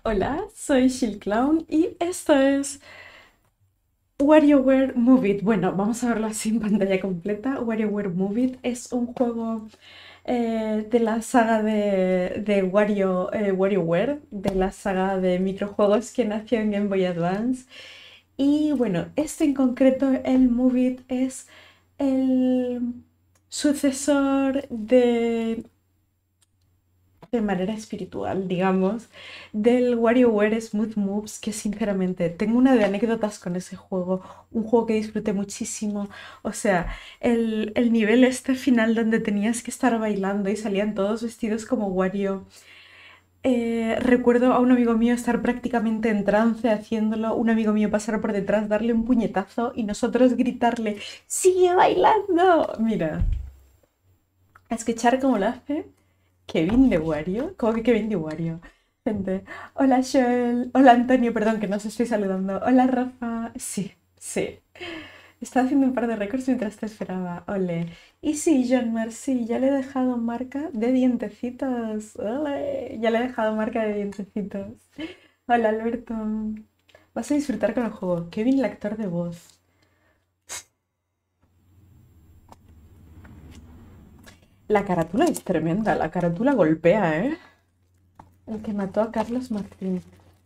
Hola, soy Shield Clown y esto es WarioWare Move It. Bueno, vamos a verlo así en pantalla completa. WarioWare Move It es un juego de la saga de WarioWare, de la saga de microjuegos que nació en Game Boy Advance. Y bueno, este en concreto, el Move It, es el sucesor de manera espiritual, digamos, del WarioWare Smooth Moves, que sinceramente tengo una de anécdotas con ese juego, un juego que disfruté muchísimo. O sea, el nivel este final donde tenías que estar bailando y salían todos vestidos como Wario. Recuerdo a un amigo mío estar prácticamente en trance haciéndolo, un amigo mío pasar por detrás, darle un puñetazo y nosotros gritarle, ¡sigue bailando! Mira, a escuchar cómo lo hace. Kevin de Wario. ¿Cómo que Kevin de Wario? Gente. Hola Joel. Hola Antonio, perdón que no os estoy saludando. Hola Rafa. Sí, sí. Estaba haciendo un par de récords mientras te esperaba. Ole. Y sí, John Mercy, ya le he dejado marca de dientecitos. Ole. Ya le he dejado marca de dientecitos. Hola Alberto. Vas a disfrutar con el juego. Kevin, el actor de voz. La carátula es tremenda. La carátula golpea, ¿eh? El que mató a Carlos Martín.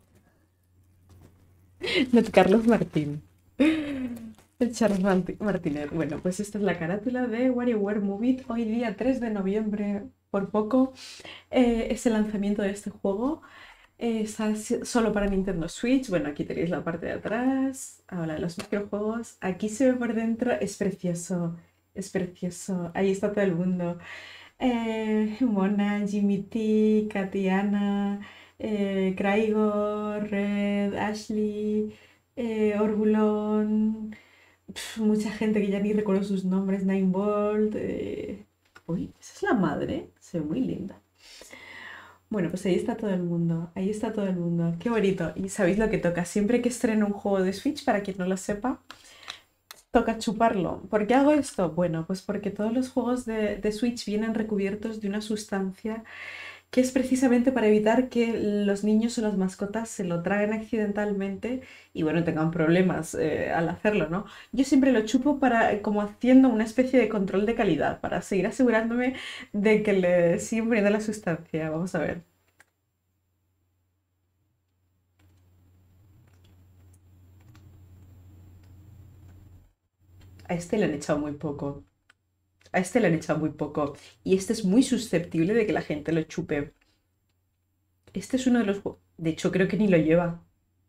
No, Carlos Martín. El Charles Martínez. Bueno, pues esta es la carátula de WarioWare Move It. Hoy día 3 de noviembre, por poco, es el lanzamiento de este juego. Está solo para Nintendo Switch. Bueno, aquí tenéis la parte de atrás. Ahora los microjuegos. Aquí se ve por dentro. Es precioso. Es precioso. Ahí está todo el mundo. Mona, Jimmy T, Katiana, Craigo, Red, Ashley, Orbulon, mucha gente que ya ni recuerdo sus nombres, Nine Bolt. Uy, esa es la madre, se ve muy linda. Bueno, pues ahí está todo el mundo, ahí está todo el mundo, qué bonito. Y sabéis lo que toca, siempre que estreno un juego de Switch, para quien no lo sepa, toca chuparlo. ¿Por qué hago esto? Bueno, pues porque todos los juegos de Switch vienen recubiertos de una sustancia que es precisamente para evitar que los niños o las mascotas se lo traguen accidentalmente y bueno, tengan problemas al hacerlo, ¿no? Yo siempre lo chupo para, como haciendo una especie de control de calidad, para seguir asegurándome de que le siguen poniendo la sustancia. Vamos a ver. A este le han echado muy poco. A este le han echado muy poco. Y este es muy susceptible de que la gente lo chupe. Este es uno de los juegos. De hecho, creo que ni lo lleva.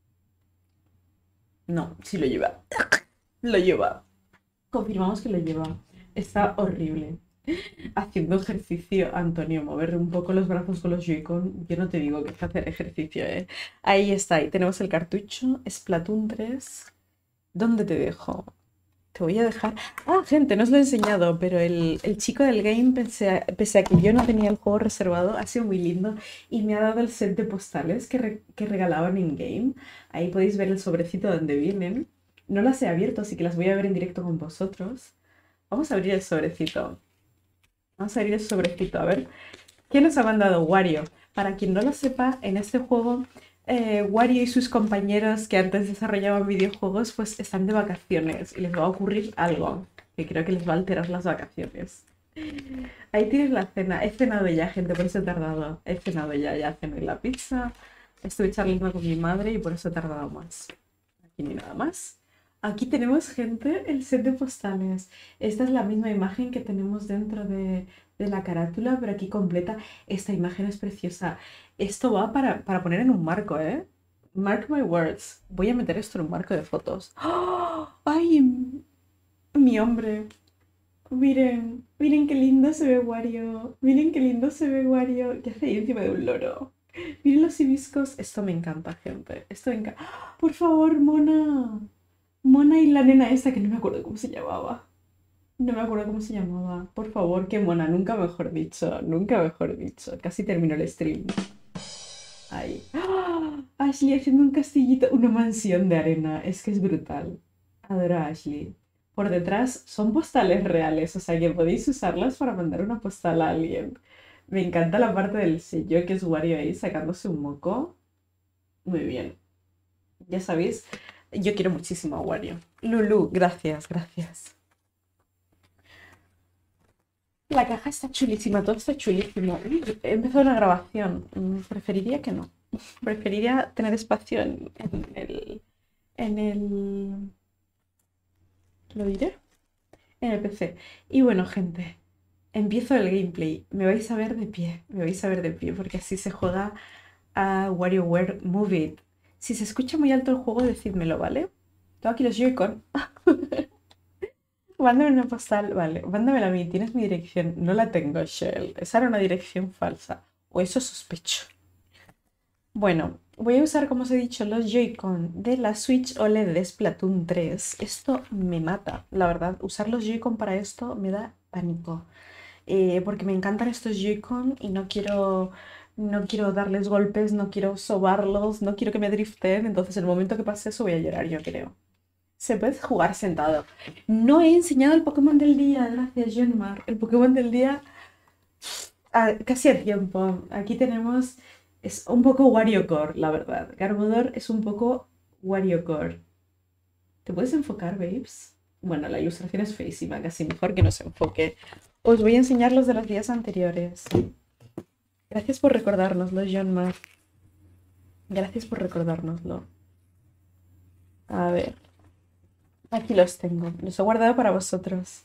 No, sí lo lleva. Lo lleva. Confirmamos que lo lleva. Está horrible. Haciendo ejercicio, Antonio, mover un poco los brazos con los Joy-Con. Yo no te digo que es hacer ejercicio, ¿eh? Ahí está, ahí tenemos el cartucho. Splatoon 3. ¿Dónde te dejo? Te voy a dejar. Ah, gente, no os lo he enseñado, pero el chico del game, pese a que yo no tenía el juego reservado, ha sido muy lindo y me ha dado el set de postales que regalaban en game. Ahí podéis ver el sobrecito donde vienen. No las he abierto, así que las voy a ver en directo con vosotros. Vamos a abrir el sobrecito. Vamos a abrir el sobrecito. A ver, ¿qué nos ha mandado Wario? Para quien no lo sepa, en este juego, Wario y sus compañeros que antes desarrollaban videojuegos, pues están de vacaciones y les va a ocurrir algo que creo que les va a alterar las vacaciones. Ahí tienes la cena. He cenado ya, gente, por eso he tardado. He cenado ya, ya cené la pizza. Estuve charlando con mi madre y por eso he tardado más. Aquí ni nada más. Aquí tenemos, gente, el set de postales. Esta es la misma imagen que tenemos dentro de la carátula, pero aquí completa. Esta imagen es preciosa. Esto va para poner en un marco, ¿eh? Mark my words. Voy a meter esto en un marco de fotos. ¡Oh! ¡Ay! Mi hombre. Miren, miren qué lindo se ve Wario. Miren qué lindo se ve Wario. ¿Qué hace ahí encima de un loro? Miren los hibiscos. Esto me encanta, gente. Esto me encanta. ¡Ah! Por favor, Mona. Mona y la nena esa que no me acuerdo cómo se llamaba. No me acuerdo cómo se llamaba. Por favor, qué mona. Nunca mejor dicho. Nunca mejor dicho. Casi terminó el stream. Ahí. ¡Ah! Ashley haciendo un castillito. Una mansión de arena. Es que es brutal. Adoro a Ashley. Por detrás son postales reales. O sea que podéis usarlas para mandar una postal a alguien. Me encanta la parte del sello que es Wario ahí sacándose un moco. Muy bien. Ya sabéis, yo quiero muchísimo a Wario. Lulu, gracias, gracias. La caja está chulísima, todo está chulísimo. Uy, he empezado una grabación. Preferiría que no. Preferiría tener espacio en el. ¿Lo diré? En el PC. Y bueno, gente, empiezo el gameplay. Me vais a ver de pie. Me vais a ver de pie porque así se juega a WarioWare Move It. Si se escucha muy alto el juego, decídmelo, ¿vale? Tengo aquí los Joy-Con. Mándame una postal, vale, mándamela a mí, tienes mi dirección. No la tengo, Shell. Esa era una dirección falsa. O eso sospecho. Bueno, voy a usar, como os he dicho, los Joy-Con de la Switch OLED de Splatoon 3. Esto me mata, la verdad. Usar los Joy-Con para esto me da pánico. Porque me encantan estos Joy-Con y no quiero darles golpes, no quiero sobarlos, no quiero que me driften. Entonces, el momento que pase eso voy a llorar, yo creo. Se puede jugar sentado. No he enseñado el Pokémon del día, gracias, Jonmar. El Pokémon del día casi a tiempo. Aquí tenemos. Es un poco WarioCore, la verdad. Garbodor es un poco WarioCore. ¿Te puedes enfocar, babes? Bueno, la ilustración es feísima, casi mejor que no se enfoque. Os voy a enseñar los de los días anteriores. Gracias por recordárnoslo, Jonmar. Gracias por recordárnoslo. A ver. Aquí los tengo. Los he guardado para vosotros.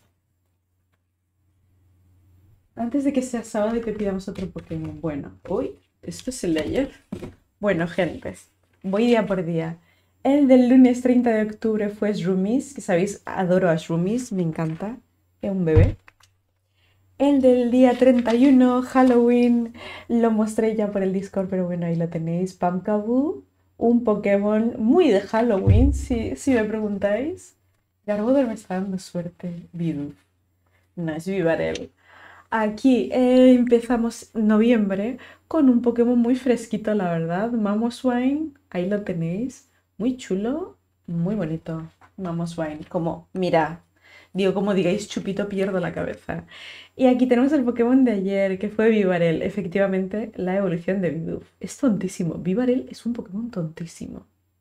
Antes de que sea sábado y te pidamos otro Pokémon. Bueno, uy, esto es el de ayer. Bueno, gente, voy día por día. El del lunes 30 de octubre fue Shroomies, que sabéis, adoro a Shroomies, me encanta. Es un bebé. El del día 31, Halloween, lo mostré ya por el Discord, pero bueno, ahí lo tenéis. Pumpkaboo, un Pokémon muy de Halloween, si me preguntáis. Garbodor me está dando suerte. Bidoof. No, es Vivarel. Aquí empezamos noviembre con un Pokémon muy fresquito, la verdad. Mamoswine, ahí lo tenéis. Muy chulo, muy bonito. Mamoswine, como, mira, digo, como digáis chupito, pierdo la cabeza. Y aquí tenemos el Pokémon de ayer, que fue Vivarel. Efectivamente, la evolución de Bidoof. Es tontísimo. Vivarel es un Pokémon tontísimo.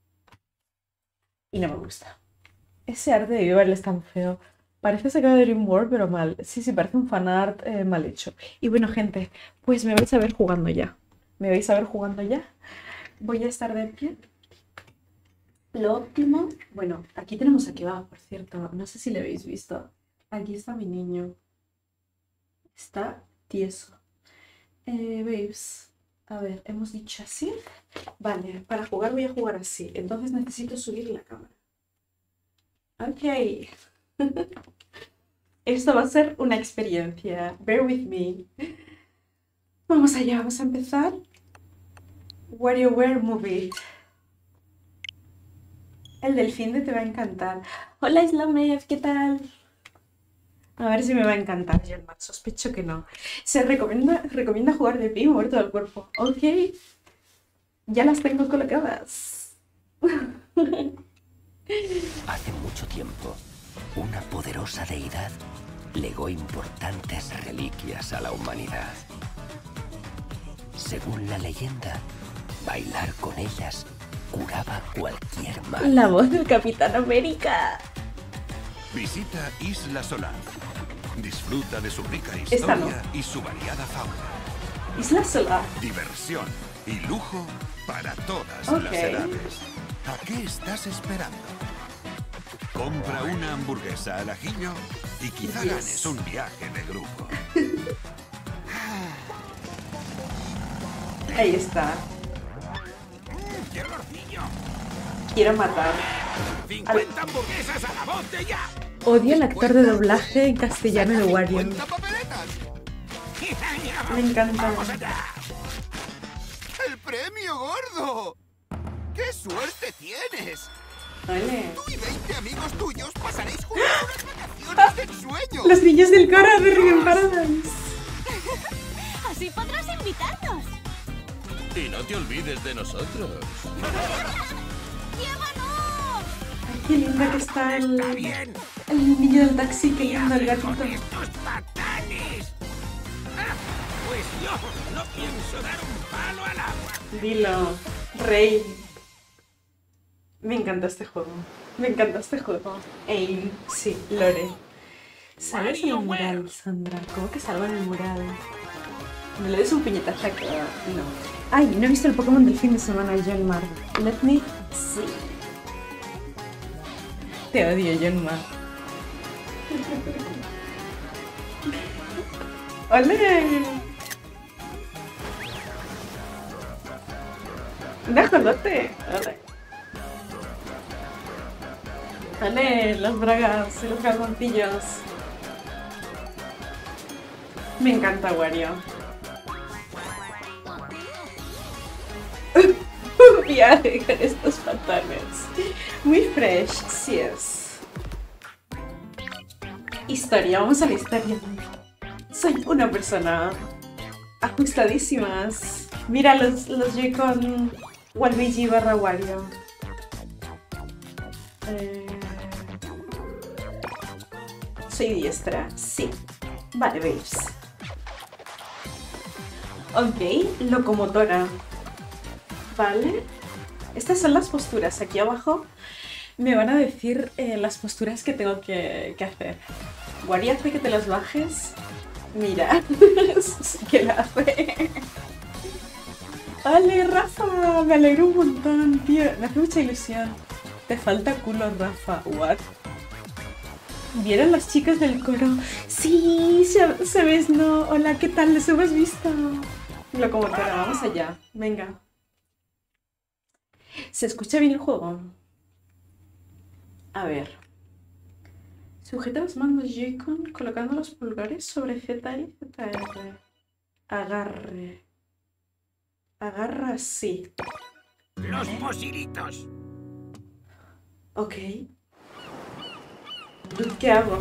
Y no me gusta. Ese arte de Vivarel es tan feo. Parece sacado de Dream World, pero mal. Sí, sí, parece un fanart mal hecho. Y bueno, gente, pues me vais a ver jugando ya. ¿Me vais a ver jugando ya? Voy a estar de pie. Lo óptimo. Bueno, aquí tenemos a Kebab, por cierto. No sé si le habéis visto. Aquí está mi niño. Está tieso. Babes. A ver, hemos dicho así. Vale, para jugar voy a jugar así. Entonces necesito subir la cámara. Ok. Esto va a ser una experiencia. Bear with me. Vamos allá, vamos a empezar. WarioWare Move It. El del finde te va a encantar. Hola Islamev, ¿qué tal? A ver si me va a encantar, German. Sospecho que no. Se recomienda jugar de pie y mover todo el cuerpo. Ok. Ya las tengo colocadas. Hace mucho tiempo, una poderosa deidad legó importantes reliquias a la humanidad. Según la leyenda, bailar con ellas curaba cualquier mal. La voz del Capitán América. Visita Isla Solar. Disfruta de su rica Esta no. historia y su variada fauna. Isla Solar. Diversión y lujo para todas Ok. las edades. ¿A qué estás esperando? Compra una hamburguesa al ajillo y quizá Yes. ganes un viaje de grupo. Ahí está. ¡Qué olorcillo! Quiero matar. 50 hamburguesas a la botella. Odio el actor de doblaje en castellano de Wario. 50 papeletas. Me encanta. ¡Vamos allá! ¡El premio gordo! ¡Qué suerte tienes! Vale. Tú y 20 amigos tuyos pasaréis juntos unas vacaciones de ensueño. Los niños del coro de Ring Paradise. Así podrás invitarnos. Y no te olvides de nosotros. ¡Llévanos! Ay, qué linda que está Está bien. el niño del taxi queriendo al gatito. ¡Con estos patanes! Ah, pues yo no pienso dar un palo al agua. Dilo, rey. Me encanta este juego. Me encanta este juego. Aim, sí, Lore. ¿Sales en el mural, Sandra? ¿Cómo que salgo en el mural? ¿Me le des un puñetazo acá? No. Ay, no he visto el Pokémon del fin de semana, Yonmar. Let me see. Te odio, Yonmar. ¡Ole! ¡Un ajolote! ¡Ole! ¡Ole! Los bragas y los calzoncillos. Me encanta Wario. Un viaje con estos pantalones. Muy fresh, sí es. Historia, vamos a la historia. Soy una persona ajustadísimas. Mira los Joy-Con Waluigi / Wario. Soy diestra, sí. Vale, babes. Ok, locomotora. Vale. Estas son las posturas. Aquí abajo me van a decir las posturas que tengo que hacer. Wario hace que te las bajes. Mira, que la hace. Vale, Rafa, me alegro un montón, tío. Me hace mucha ilusión. Te falta culo, Rafa. What? ¿Vieron las chicas del coro? Sí, ¿sabes? No. Hola, ¿qué tal? ¿Les hemos visto? Locomotora, vamos allá. Venga. ¿Se escucha bien el juego? A ver. Sujeta los mandos Joy-Con colocando los pulgares sobre Z y ZR. Agarre. Agarra así. Los posilitos. Ok. ¿Qué hago?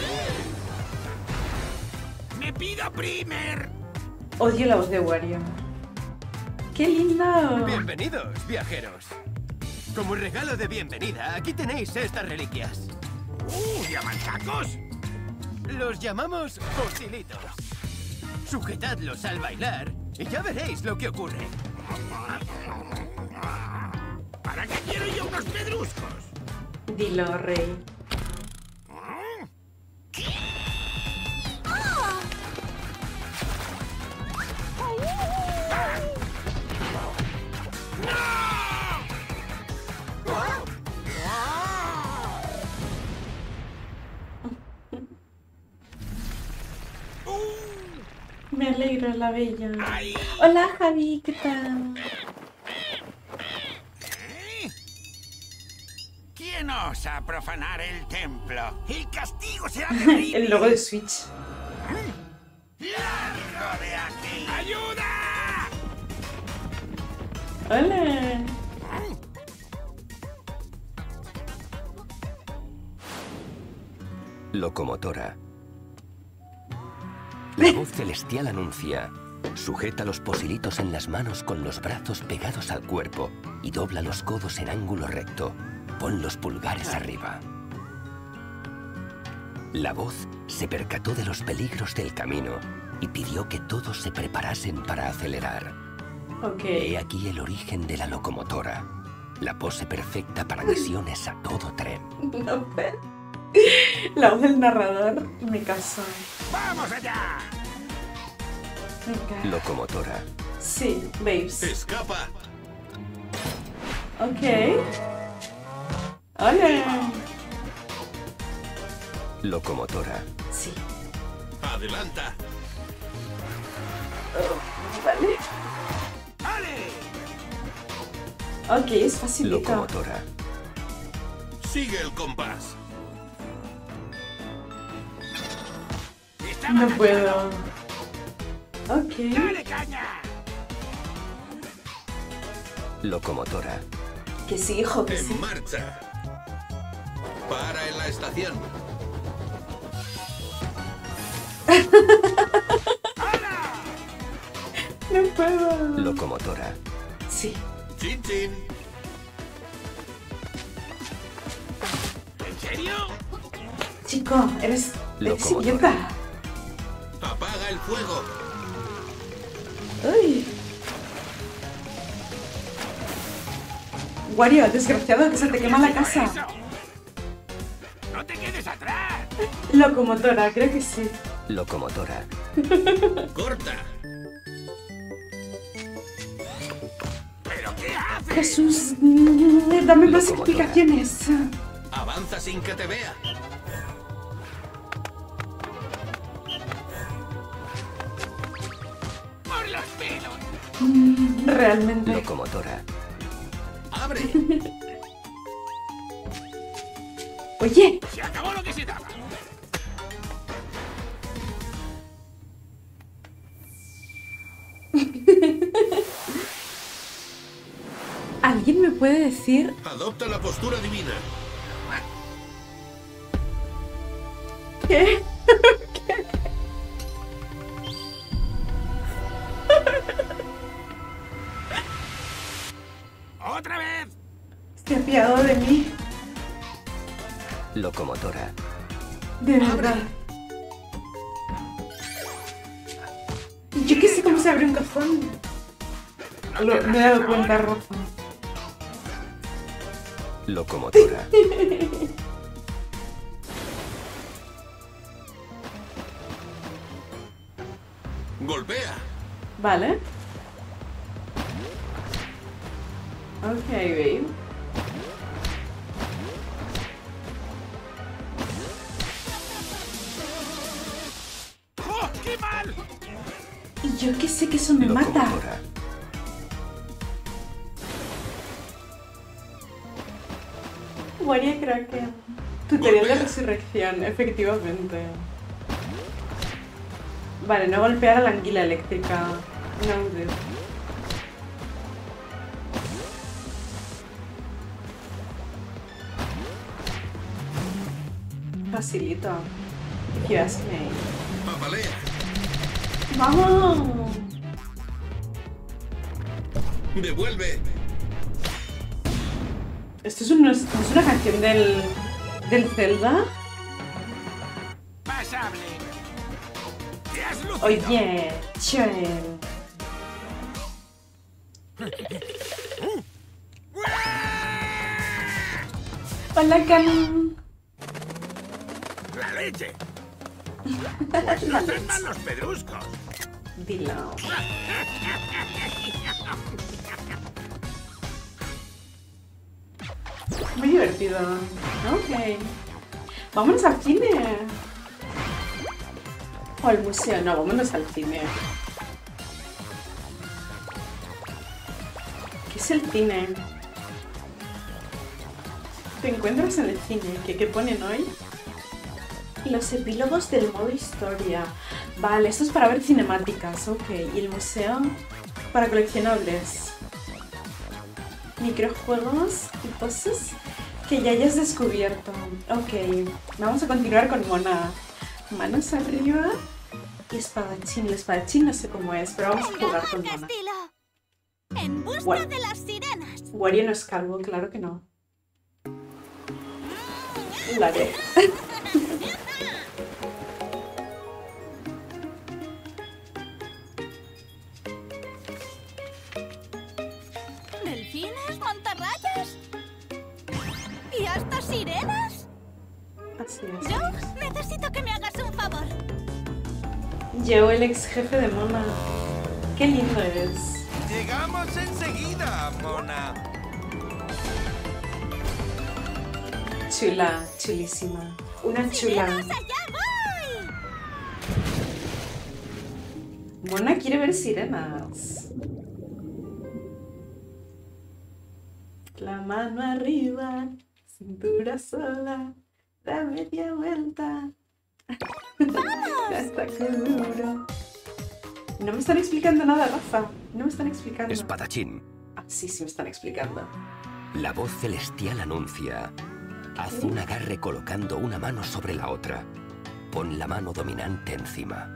¡Me pido primer! Odio la voz de Wario. ¡Qué lindo! Bienvenidos, viajeros. Como regalo de bienvenida, aquí tenéis estas reliquias. ¿Diamantacos? Los llamamos fosilitos. Sujetadlos al bailar y ya veréis lo que ocurre. ¿Para qué quiero yo unos pedruscos? Dilo, Rey. Me alegro, la bella. Hola, Javi, ¿qué tal? ¿Quién osa profanar el templo? El castigo será terrible. El logo de Switch. ¡Largo de aquí! ¡Ayuda! Hola. Locomotora. La voz celestial anuncia: sujeta los posilitos en las manos con los brazos pegados al cuerpo y dobla los codos en ángulo recto. Pon los pulgares arriba. La voz se percató de los peligros del camino y pidió que todos se preparasen para acelerar. Ok. He aquí el origen de la locomotora. La pose perfecta para misiones a todo tren. No sé. La voz del narrador me casó. ¡Vamos allá! Okay. Locomotora. Sí, babes. ¡Escapa! Ok. Hola. Locomotora. Sí. ¡Adelanta! Vale. ¡Ale! Ok, es facilito. Locomotora. Sigue el compás. No puedo. Ok. ¡Dale caña! Locomotora. Que sí, hijo, que sí. En marcha. Para en la estación. No puedo. Locomotora. Sí. ¡Chin, chin! ¿En serio? Chico, eres Locomotora. idiota. ¡Apaga el fuego! Uy. Wario, desgraciado, que se te quema la casa. ¡Eso! ¡No te quedes atrás! Locomotora, creo que sí. Locomotora. ¡Corta! ¿Pero qué haces? Jesús, dame más Locomotora. explicaciones. Avanza sin que te vea. ¡Por los pelos! Realmente. Locomotora. ¡Abre! Oye, ¡Se acabó lo que se daba! ¿alguien me puede decir? Adopta la postura divina. ¿Qué? ¡Otra vez! Se ha apiadado de mí. Locomotora. De verdad. Yo qué sé cómo se abre un cajón. Me he dado cuenta, Rafa. Locomotora. Golpea. Vale. Ok, babe. ¡Oh, qué mal! Y yo qué sé que eso me mata. Locomotora. Wario Kraken. Tutorial de Golpea. resurrección, efectivamente. Vale, no golpear a la anguila eléctrica. No, dude. Facilito. If you ask me. Papalea. ¡Vamos! Devuelve. ¿Esto es, no es una canción del Zelda? ¡Pasable! ¡Te has lucido! Oye, chévere. Hola, Canon. ¡La leche! Pues no están mal los pedruscos. Dilo. Muy divertido. Ok. Vámonos al cine. O al museo. No, vámonos al cine. ¿Qué es el cine? Te encuentras en el cine. ¿Qué ponen hoy? Los epílogos del modo historia. Vale, esto es para ver cinemáticas. Ok. Y el museo para coleccionables. Microjuegos y cosas que ya hayas descubierto. Ok. Vamos a continuar con Mona. Manos arriba. Y espadachín. El espadachín no sé cómo es, pero vamos a jugar con Mona. estilo! En busca Bueno. de las sirenas. Wario no es calvo, claro que no. Lo haré. ¿Delfines? ¿Mantarrayas? ¿Y hasta sirenas? Así es. Yo necesito que me hagas un favor. Yo, el ex jefe de Mona. Qué lindo eres. Llegamos enseguida, Mona. Chula, chulísima. Una chula. ¡Sirenas, allá voy! Mona quiere ver sirenas. La mano arriba, cintura sola, da media vuelta. Hasta que duro. No me están explicando nada, Rafa. No me están explicando. Espadachín. Ah, sí, sí me están explicando. La voz celestial anuncia. Haz un agarre colocando una mano sobre la otra. Pon la mano dominante encima.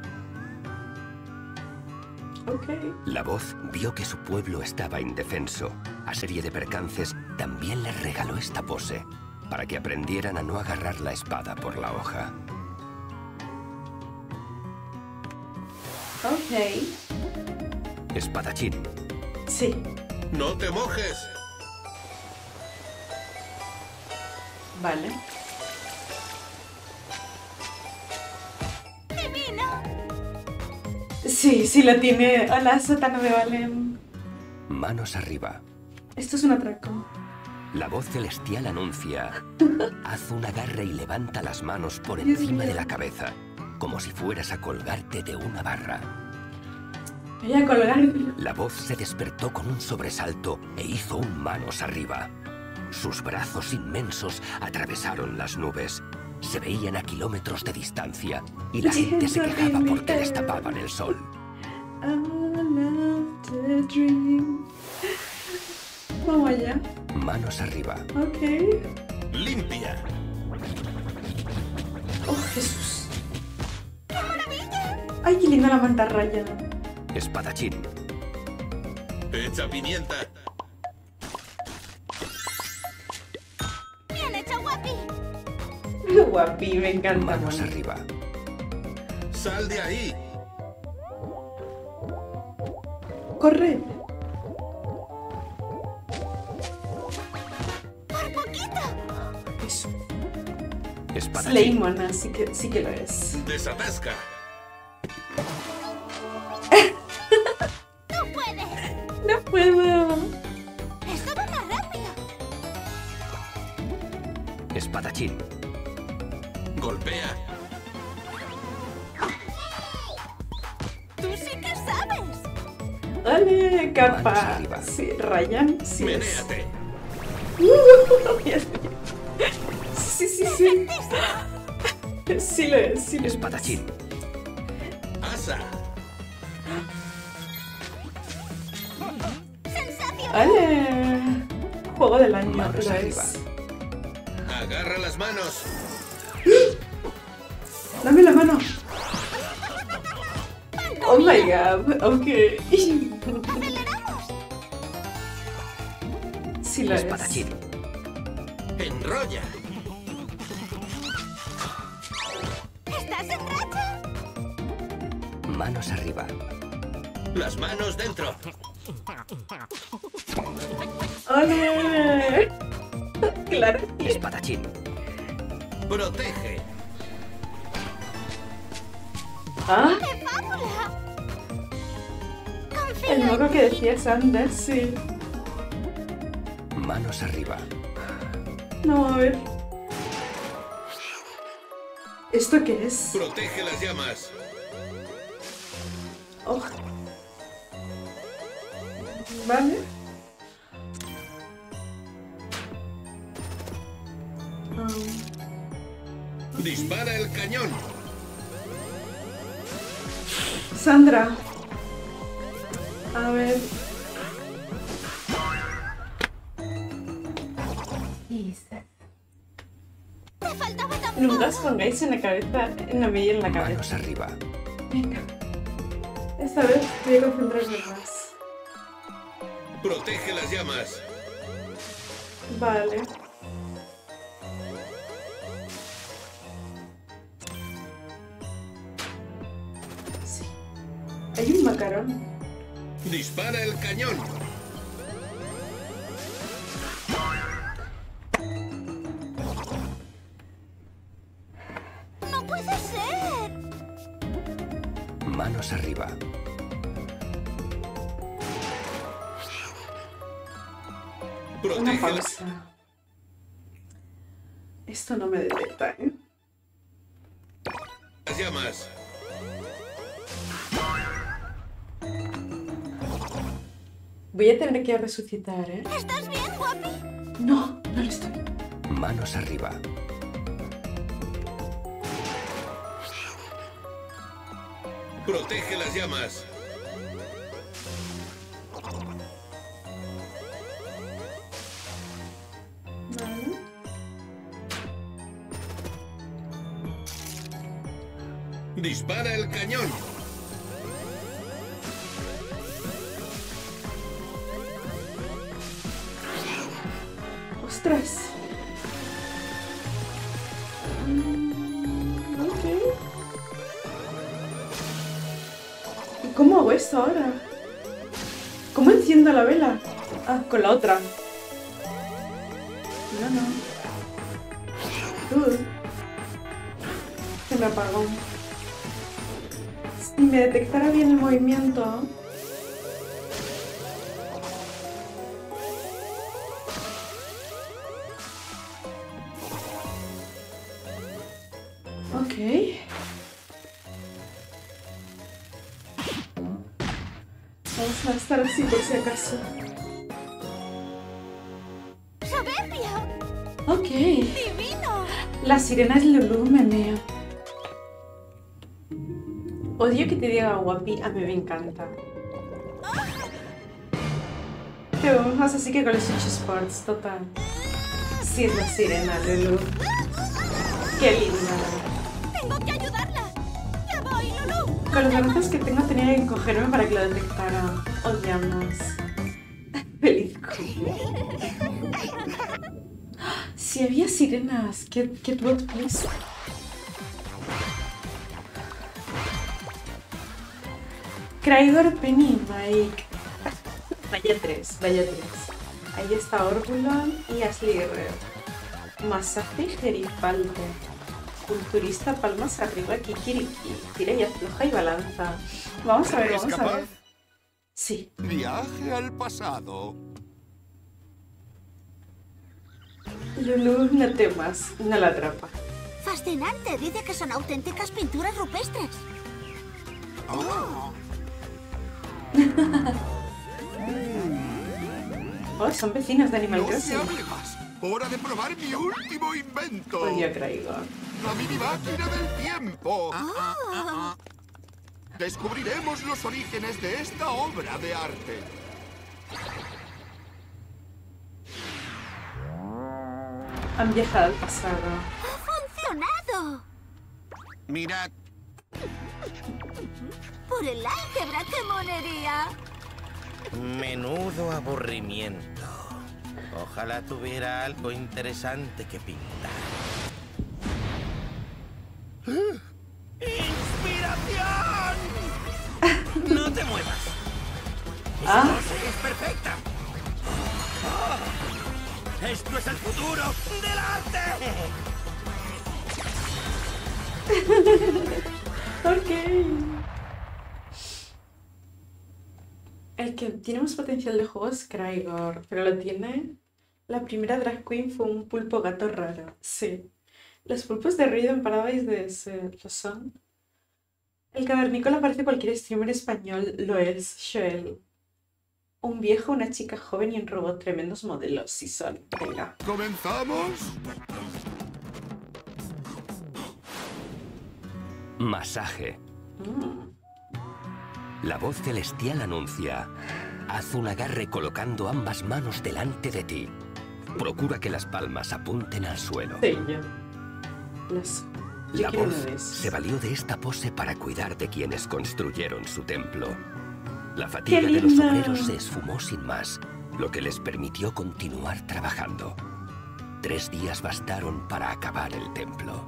Ok. La voz vio que su pueblo estaba indefenso. A serie de percances también les regaló esta pose, para que aprendieran a no agarrar la espada por la hoja. Ok. Espadachín. Sí. ¡No te mojes! Vale. ¡Divino! Sí, sí lo tiene. Hola, sótano de Valen. Manos arriba. Esto es un atraco. La voz celestial anuncia: haz un agarre y levanta las manos por Dios encima mío. de la cabeza, como si fueras a colgarte de una barra. Voy a colgar. La voz se despertó con un sobresalto e hizo un manos arriba. Sus brazos inmensos atravesaron las nubes. Se veían a kilómetros de distancia y la gente se quejaba porque les tapaban el sol. Vamos allá. Manos arriba. Ok. Limpia. Oh, Jesús. Ay, qué linda la mantarraya. Espadachín. Echa pimienta. ¡Bien hecho, guapi! Guapi, me encanta. Manos Moni. arriba. Sal de ahí. Corre. ¡Por poquito! Eso. Espadachín. Slaymona, sí que lo es. Desatasca. ¡Tú puedes! No puedo. ¡Esto va más rápido! Espadachín. Golpea. ¡Tú sí que sabes! Dale, Manos capa. arriba. Sí, Ryan, sí es. Menéate. Dios mío. Sí, sí, sí. Sí lo es, sí lo es. Espadachín. Asa. ¡Sensacional! Vale. Juego del año, Manos lo arriba. es. Agarra las manos. Dame la mano. Oh my god, ok. ¡Aceleramos! Sí lo es. Espadachín. Enrolla. ¿Estás en racha? Manos arriba. Las manos dentro. ¡Ole! Claro. Espadachín. Protege. Ah, ¡Qué fábula! Confío el en moco ti. que decía Sander, sí. Manos arriba. No, a ver. ¿Esto qué es? Protege las llamas. Oh. Vale. Dispara el cañón. Sandra. A ver. Te faltaba tan Nunca os poco. pongáis en la cabeza, en la media y en la cabeza. Manos arriba. Venga. Esta vez voy a concentrarme más. Protege las llamas. Vale. Sí. Hay un macarón. Dispara el cañón. ¡No puede ser! Manos arriba. Una Protege las... pausa. Esto no me detecta, ¿eh? las llamas. Voy a tener que resucitar, ¿eh? ¿Estás bien, guapi? No, no lo estoy. Manos arriba. Protege las llamas. Vale. Dispara el cañón. ¡Ostras! Ok. ¿Y cómo hago esto ahora? ¿Cómo enciendo la vela? Ah, con la otra. No, no. Se me apagó. Si me detectara bien el movimiento... Ok. Vamos a estar así por si acaso. ¡Soberbio! Ok. ¡Divino! La sirena es Lulu, me meo. Odio que te diga guapi, a mí me encanta. Pero más así que con los Switch Sports, total. Sí, es la sirena, Lulu. Qué linda. ¡Tengo que ayudarla! ¡Ya voy, Lulu! Con los brazos que tengo tenía que cogerme para que lo detectara. Odiamos. Feliz cumple. Si había sirenas, get what, please. Kraigor, Penny, Mike. Vaya tres, vaya tres. Ahí está Orbulon y Ashley Guerrero. Masaje Gerifalte. Culturista, palmas arriba, Kikiriki. Tira y afloja y balanza. Vamos a ver, vamos a ver. Sí. Viaje al pasado. Lulu, no temas, no la atrapa. Fascinante. Dice que son auténticas pinturas rupestres. Oh, Oh, son vecinos de Animal no se Crossing. hable más. Hora de probar mi último invento. Odio a Kraigor. La mini máquina del tiempo. Ah. Descubriremos los orígenes de esta obra de arte. Han viajado al pasado. ¡Ha funcionado! Mirad, ¡Por el álgebra, qué monería! Menudo aburrimiento. Ojalá tuviera algo interesante que pintar. ¡Inspiración! ¡No te muevas! ¡Esa Ah. pose es perfecta! ¡Esto es el futuro del arte! Ok. El que tiene más potencial de juego es Kraigor, pero lo tiene... La primera drag queen fue un pulpo gato raro. Sí. Los pulpos de ruido en Paradise de lo son. El cavernícola parece cualquier streamer español, lo es, Joel. Un viejo, una chica joven y un robot, tremendos modelos, sí son. Venga. ¿Comenzamos? Masaje. La voz celestial anuncia: haz un agarre colocando ambas manos delante de ti. Procura que las palmas apunten al suelo. Sí, yo. Yo La quiero voz uno de esos. se valió de esta pose para cuidar de quienes construyeron su templo. La fatiga de los linda! obreros se esfumó sin más, lo que les permitió continuar trabajando. 3 días bastaron para acabar el templo.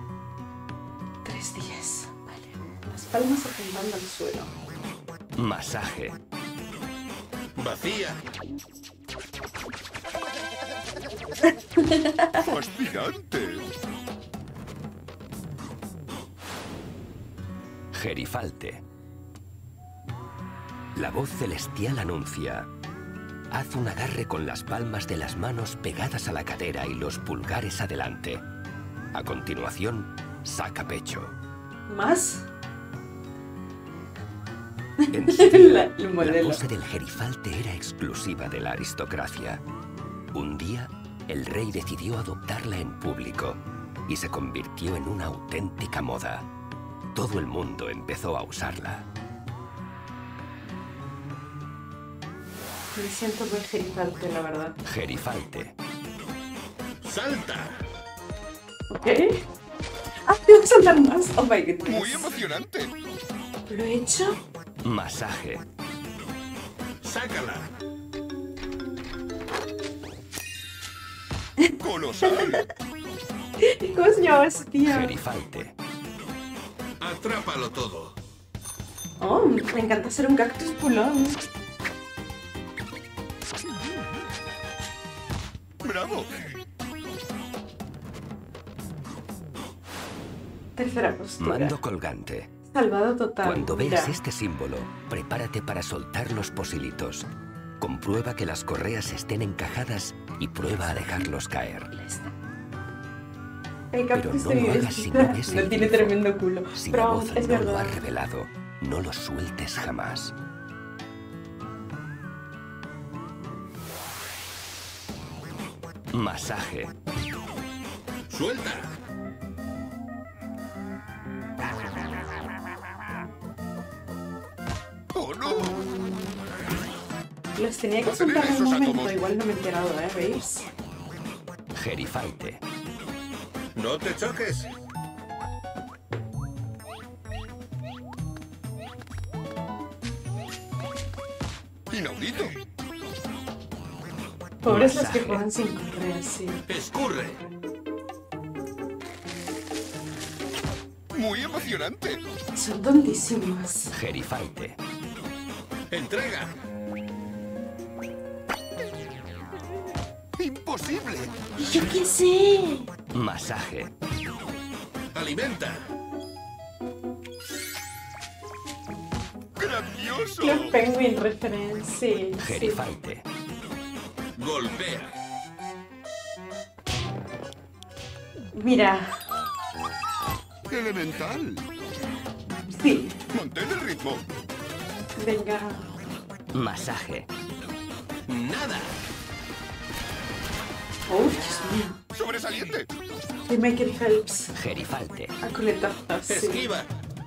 3 días. Vale. Las palmas apuntando al suelo. Masaje. vacía. ¡Fascinante! Gerifalte. La voz celestial anuncia: haz un agarre con las palmas de las manos pegadas a la cadera y los pulgares adelante. A continuación, saca pecho. ¿Más? En Sicilia, El la modelo. pose del gerifalte era exclusiva de la aristocracia. Un día, el rey decidió adoptarla en público y se convirtió en una auténtica moda. Todo el mundo empezó a usarla. Me siento muy gerifalte, la verdad. Gerifalte. ¡Salta! ¿Ok? ¡Ah, tengo que saltar más! ¡Oh, my goodness! Muy emocionante. ¿Lo he hecho? Masaje. ¡Sácala! Colosal. ¿Cómo se llamaba ese tío? Gerifalte. Atrápalo todo. Oh, me encanta ser un cactus pulón. Bravo. Tercera postura. Mando colgante. Salvado total. Cuando Mira. veas este símbolo, prepárate para soltar los posilitos. Comprueba que las correas estén encajadas y prueba a dejarlos caer. El Pero cactus no de lo mi hagas si no vecina ves no el tiene grifo. tremendo culo. Si Pero la voz es no lo ha verdad. revelado, no lo sueltes jamás. Masaje. Suelta. ¡Oh, no! Los tenía que Mantener soltar en un esos momento. átomos. Igual no me he enterado, ¿veis? Gerifalte. No te choques. ¡Inaudito! Pobres los que Masaje. juegan sin correr, sí. Escurre. ¡Muy emocionante! Son tontísimos. Gerifalte. Entrega. ¡Imposible! ¡Yo qué sé! Masaje. Alimenta. ¡Grandioso! Club Penguin reference, sí. sí. Gerifalte. Golpea. Mira, ¡Elemental! sí. ¡Mantén el ritmo! Venga. Masaje. Nada. ¡Oh, Dios mío! ¡Sobresaliente! De Michael Phelps. Gerifalte. A culetazos, sí. Esquiva.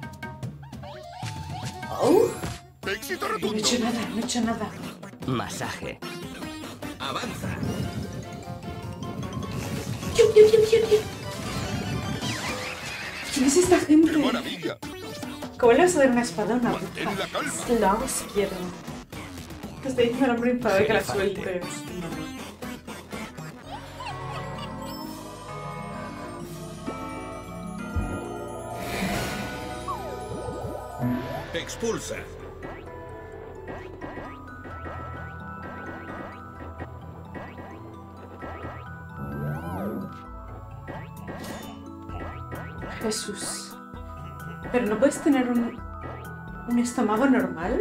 ¡Oh! ¡Éxito No he rotundo! hecho nada, no he hecho nada. Masaje. Avanza. ¿Quién es esta gente? ¡Qué maravilla! ¿Cómo le vas a dar una espada a una Mantén bruja? la calma. La os quiero. Te estoy diciendo el hombre enfadado que la Gerifalte. sueltes. No. Expulsa. Jesús. Pero no puedes tener un estómago normal.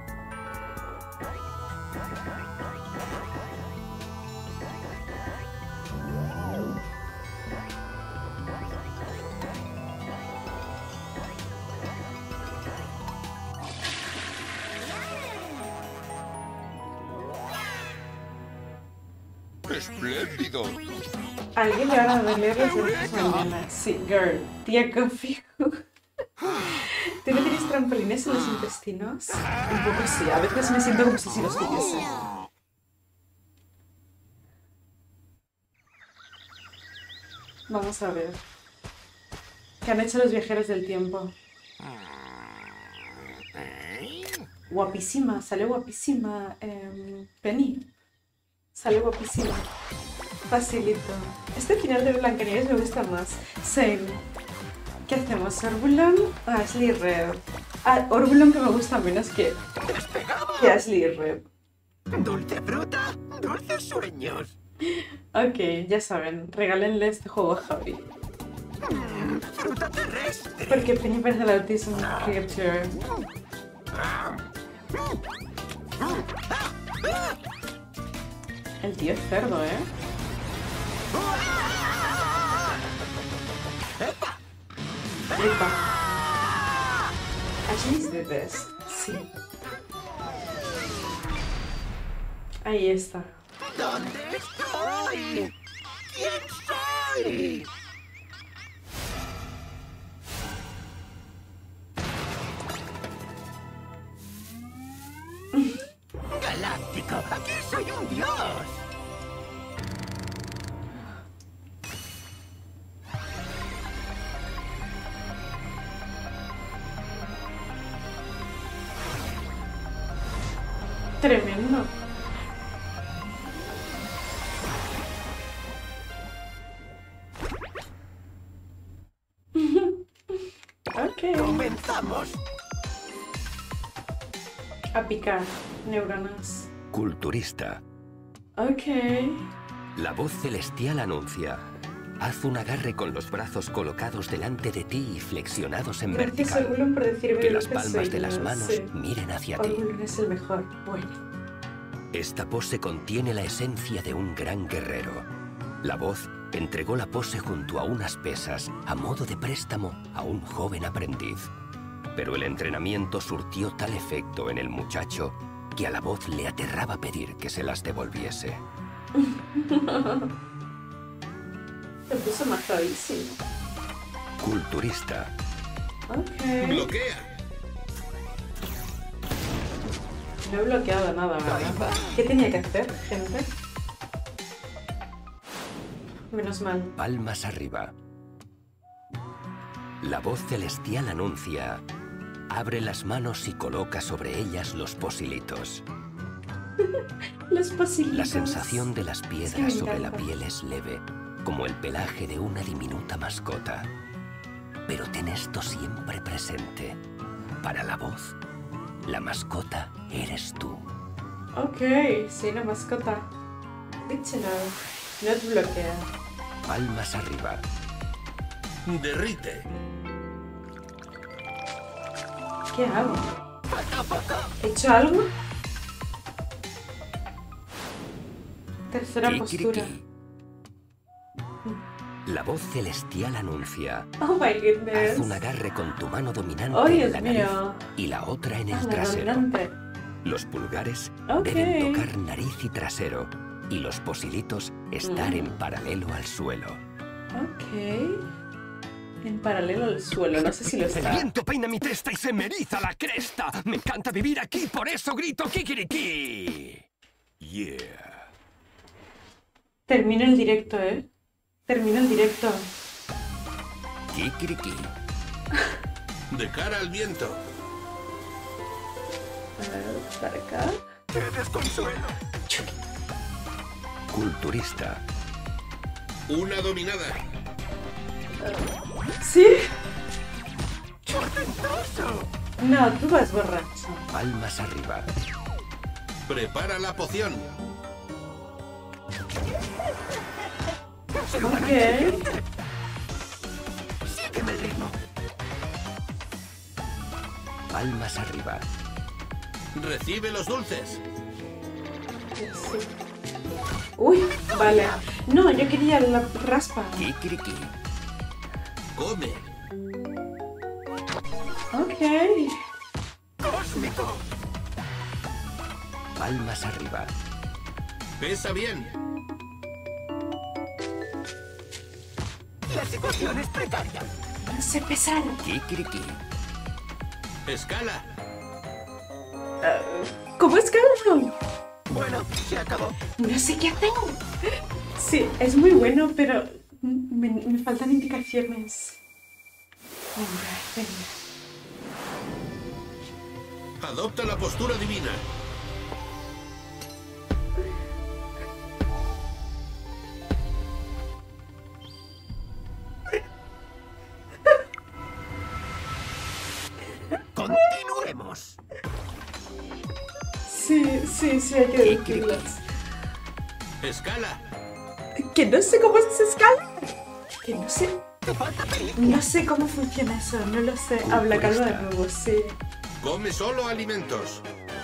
¡Espléndido! Alguien le va a doler los dedos mañana. Sí, girl. Tía Coffee. ¿Tú no tienes trampolines en los intestinos? Un poco sí. A veces me siento como si los tuviese. Vamos a ver. ¿Qué han hecho los viajeros del tiempo? Guapísima, sale guapísima. Penny. Sale guapísima. Facilito. Este final de Blancanieves me gusta más. Same. ¿Qué hacemos? ¿Orbulon o Ashley Red? Ah, Orbulon que me gusta menos que Ashley Red. Dulce fruta, dulces sueños. Ok, ya saben. Regálenle este juego a Javi. Fruta terrestre. Porque Penny parece la autism creature. El tío es cerdo, ¿eh? Flipa. Ashley's the best. Sí. Ahí está. ¿Dónde estoy? ¿Quién soy? Galáctico, aquí soy un dios. Tremendo. Ok. Comenzamos. A picar. Neuronas. Culturista. Ok. La voz celestial anuncia. Haz un agarre con los brazos colocados delante de ti y flexionados en Gracias, vertical. Orgulon, por decirme Que lo las palmas soy de las yo, manos sí. miren hacia ti. Orgulon es el mejor. Bueno. Esta pose contiene la esencia de un gran guerrero. La voz entregó la pose junto a unas pesas a modo de préstamo a un joven aprendiz. Pero el entrenamiento surtió tal efecto en el muchacho que a la voz le aterraba pedir que se las devolviese. Se puso majadísimo. Culturista. Ok. Bloquea. No he bloqueado nada, ¿verdad? ¿Qué tenía que hacer, gente? Menos mal. Palmas arriba. La voz celestial anuncia: abre las manos y coloca sobre ellas los posilitos. Los posilitos. La sensación de las piedras Sí, me sobre la encanta. piel es leve, como el pelaje de una diminuta mascota. Pero ten esto siempre presente. Para la voz, la mascota eres tú. Ok, soy una mascota. Good to know. No te bloquea. Palmas arriba. Derrite. ¿Qué hago? ¿He hecho algo? Tercera postura. Kikiriki. La voz celestial anuncia: Oh my haz goodness. un agarre con tu mano dominante Oh, en Dios la nariz mío. y la otra en Ah, el la trasero. dominante. Los pulgares Ok. deben tocar nariz y trasero y los posilitos estar Mm. en paralelo al suelo. Ok. En paralelo al suelo, no sé si lo El está. viento peina mi testa y se me eriza la cresta. Me encanta vivir aquí, por eso grito kikiriki. Yeah. Termino el directo, ¿eh? Termino el directo. Kikiriki. De cara al viento. A ver, para acá. Culturista. Una dominada. ¿Sí? No, tú vas borracho. Palmas arriba. Prepara la poción. Ok. Palmas arriba. Recibe los dulces. Sí. Uy, vale. No, yo quería la raspa. Kikiriki. Come. Ok. Palmas arriba. Pesa bien. No sé pesar. Kikiriki. Escala. ¿Cómo es que no? Bueno, se acabó. No sé qué hacer. Sí, es muy bueno, pero me faltan indicaciones. Venga. Adopta la postura divina. Continuemos. Sí, hay que decirlas. Escala. Que no sé cómo se escala. Que no sé. Te falta pedir. No sé cómo funciona eso, no lo sé. Habla calma de nuevo, sí. Come solo alimentos.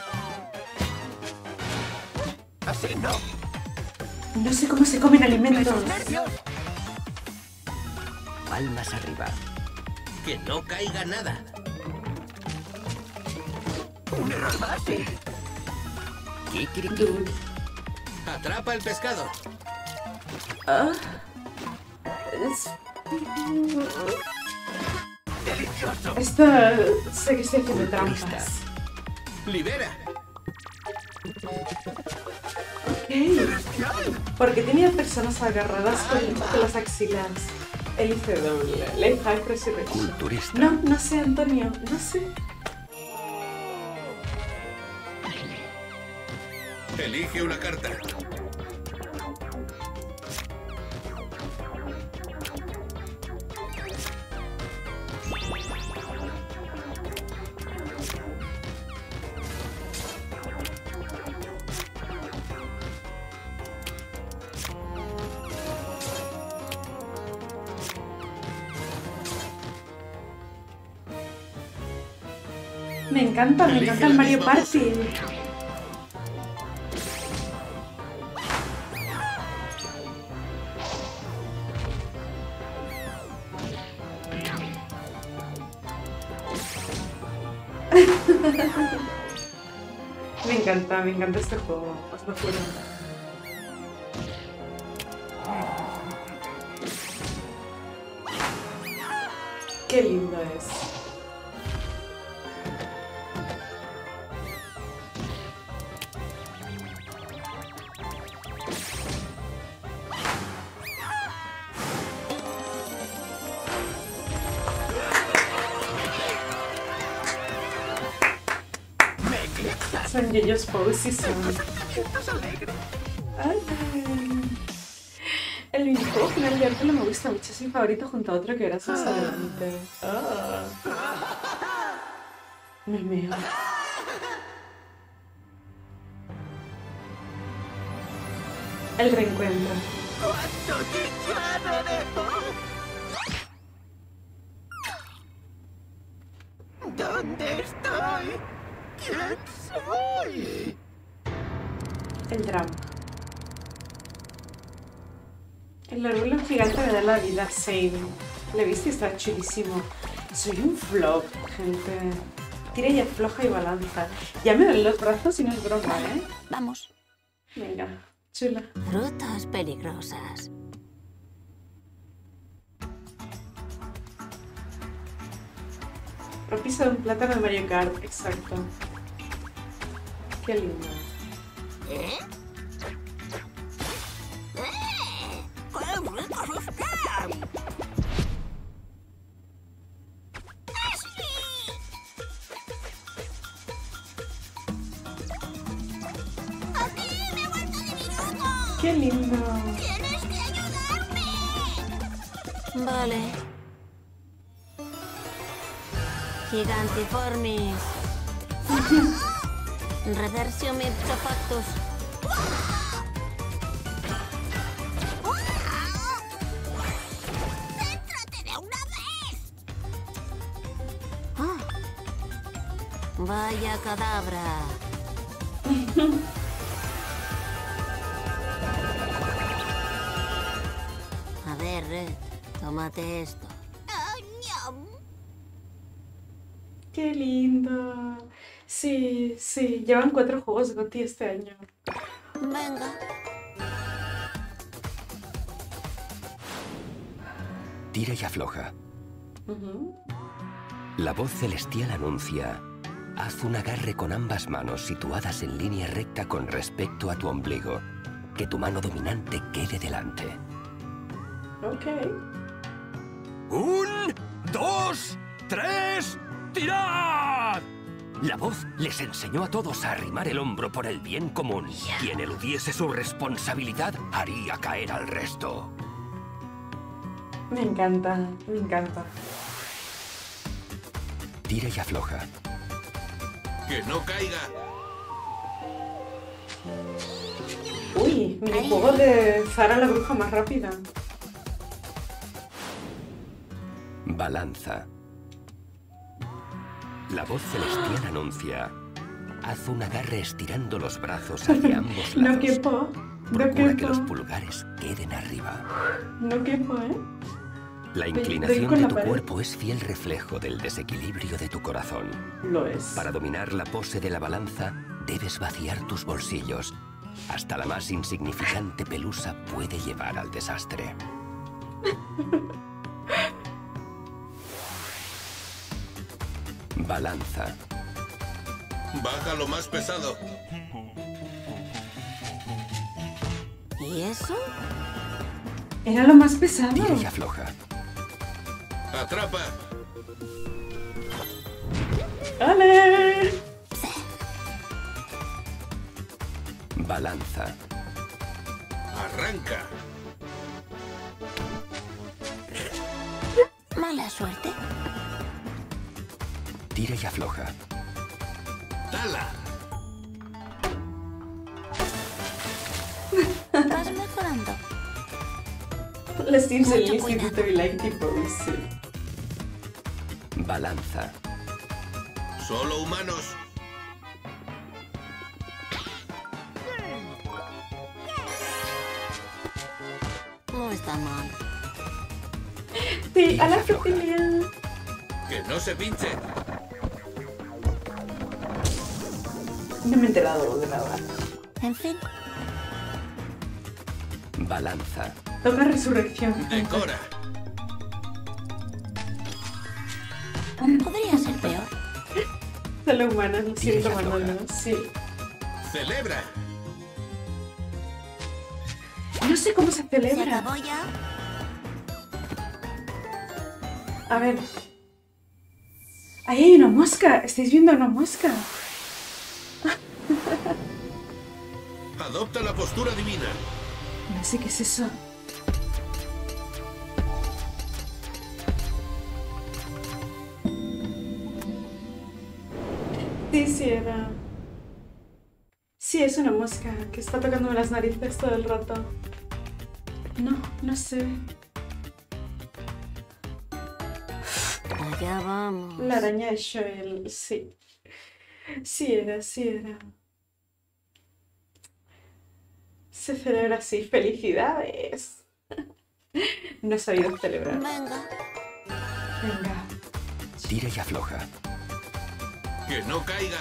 Así no. No sé cómo se comen alimentos. Esos nervios. Palmas arriba. Que no caiga nada. Un error más y... Kikiriki. Dude. Atrapa el pescado. Ah. Es- Delicioso. Esto sé que estoy haciendo trampas. Libera. Ok. Porque tenía personas agarradas con las axilas. Hélice doble. Life Hack Resurrection. Culturista. No sé, Antonio. No sé. Elige una carta. Me encanta el Mario Party. Me encanta este juego, os lo juro. Qué lindo es. Son Yoyos Pose y son... Ay. El videojuego final de Arturo me gusta mucho, es mi favorito junto a otro que verás más adelante. Me meo. El reencuentro. ¿Dónde estoy? ¿Quién soy? El drama. El orgullo gigante me da la vida, same. Le viste, está chulísimo. Soy un flop, gente. Tira y afloja y balanza. Ya me duelen los brazos y no es broma, ¿eh? Vamos. Venga, chula. Frutas peligrosas. Ha pisado un plátano de Mario Kart, exacto. Qué lindo. ¿Eh? ¡Qué ricos están! ¡Qué lindo! ¡Tienes que ayudarme! Vale. Gigantiformis. Reversio ipso factus. ¡Céntrate de una vez! Vaya cadabra. A ver, Red, tómate esto. ¡Qué lindo! Sí, sí, llevan 4 juegos GOTY este año. Venga. Tira y afloja. La voz celestial anuncia: haz un agarre con ambas manos situadas en línea recta con respecto a tu ombligo. Que tu mano dominante quede delante. Ok. 1, 2, 3, ¡tirad! La voz les enseñó a todos a arrimar el hombro por el bien común. Quien eludiese su responsabilidad haría caer al resto. Me encanta, me encanta. Tira y afloja. ¡Que no caiga! Uy, minijuego de Zara la bruja más rápida. Balanza. La voz celestial anuncia: haz un agarre estirando los brazos hacia ambos lados. No quepo, no Procura que los quepo. pulgares queden arriba. No quepo, ¿eh? La Doy inclinación con de la tu pared. cuerpo es fiel reflejo del desequilibrio de tu corazón. Lo es. Para dominar la pose de la balanza, debes vaciar tus bolsillos. Hasta la más insignificante pelusa puede llevar al desastre. Balanza. Baja lo más pesado. ¿Y eso? Era lo más pesado. Tira y afloja. Atrapa. ¡Ale! Balanza. Arranca. Mala suerte. Tira y afloja. Tala. Vas mejorando. Les Sims en el Mucho instituto y like tipo sí. Balanza. Solo humanos. No está mal. Sí, a la Cecilia. Que no se pinche. No me he enterado de nada. En fin, Balanza. Toca resurrección. Decora. podría ser peor. Solo humanas, lo siento, Tienes la Manolo. Sí. Celebra. No sé cómo se ¿Se celebra. acabó ya? A ver. Ahí hay una mosca. ¿Estáis viendo una mosca? Adopta la postura divina. No sé qué es eso. Sí, sí era. Sí, es una mosca que está tocándome las narices todo el rato. No, no sé. Allá vamos. La araña de Shoel, sí. Sí era, sí era. Se celebra así. ¡Felicidades! No he sabido celebrar. Venga. Venga. Tira y afloja. Que no caiga.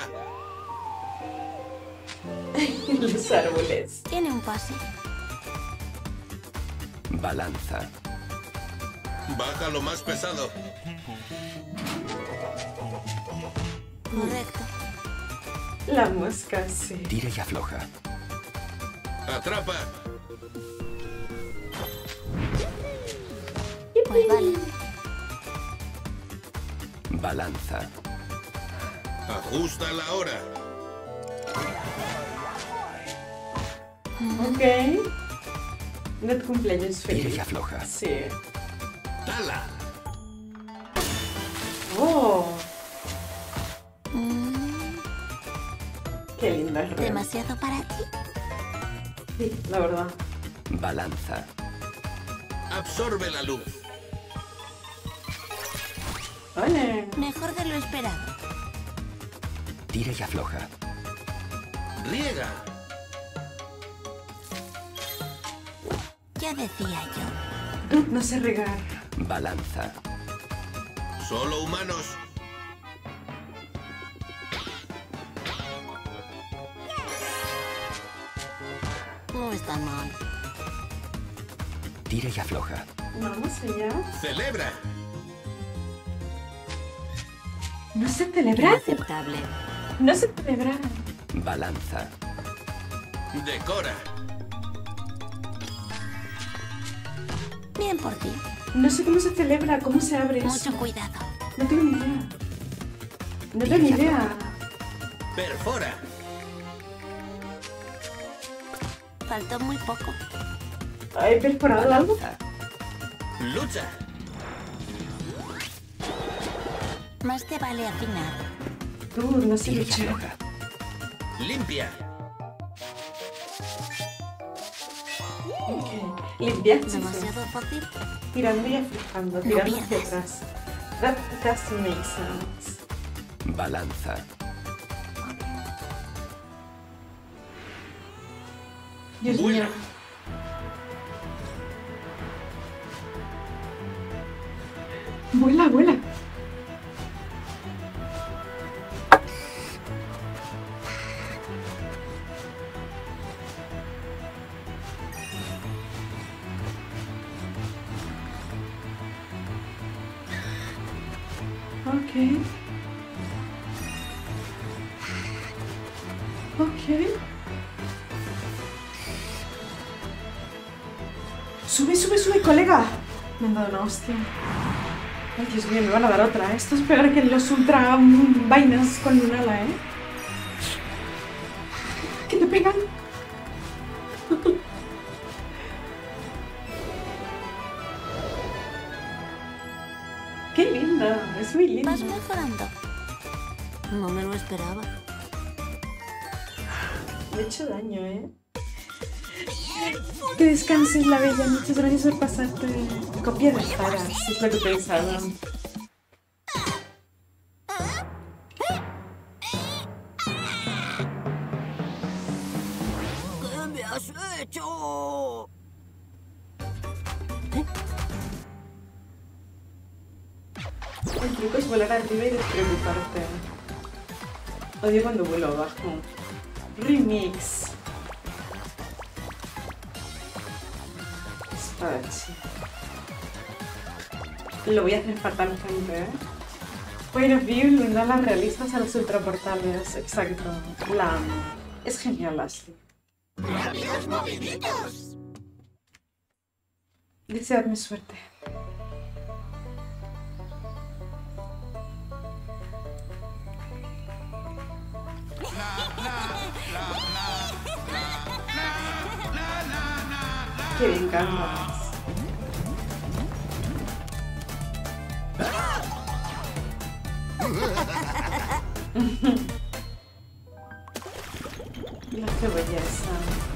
Los árboles. Tiene un pase. Balanza. Baja lo más pesado. Correcto. La mosca, sí. Tira y afloja. Atrapa. Pues vale. Balanza. Ajusta la hora. Ok. Net cumpleaños Tira y feliz. afloja. Sí. Tala. Oh, Mm, qué linda es real. demasiado para ti. Sí, la verdad. Balanza. Absorbe la luz. Vale. Mejor de lo esperado. Tira y afloja. Riega. Ya decía yo. Dude, no sé regar. Balanza. Solo humanos. No está mal. Tira y afloja. Vamos allá. Celebra. No sé celebrar. Aceptable. No sé celebrar. Balanza. Decora. Bien por ti. No sé cómo se celebra, cómo se abre eso. Mucho cuidado. No tengo ni idea. No tengo ni idea. Perfora. Faltó muy poco. ¿He perforado algo? Balanza. Lucha. Más te vale afinar. Dude, no sé Tira y luchar. afloja. Limpia. Ok. Limpiar, sí, sí. Demasiado fácil. Tirando y aflojando, tirando hacia atrás. That doesn't make sense. Balanza. Dios Vuela. mío. Vuela, vuela. Ok. Ok. Sube, sube, sube, colega. Me han dado una hostia. Ay, Dios mío, me van a dar otra. Esto es peor que los ultra vainas con un ala, ¿eh? ¿Qué te pegan? Qué linda, es muy linda. Vas mejorando. No me lo esperaba. Me he hecho daño, ¿eh? Que descanses, la bella. Muchas gracias por pasarte. Copia de Zara, si es lo que pensaba. hecho? El truco es volar arriba y despreocuparte. Odio cuando vuelo abajo. Remix. Espadachín. Lo voy a hacer fatal, gente, ¿eh? Point of view, ilumina las realistas a los ultraportales. Exacto. La amo. Es genial, Ashley. ¡Rápidos movimientos! Deseadme suerte. Qué bien cantas. La cebolla esa.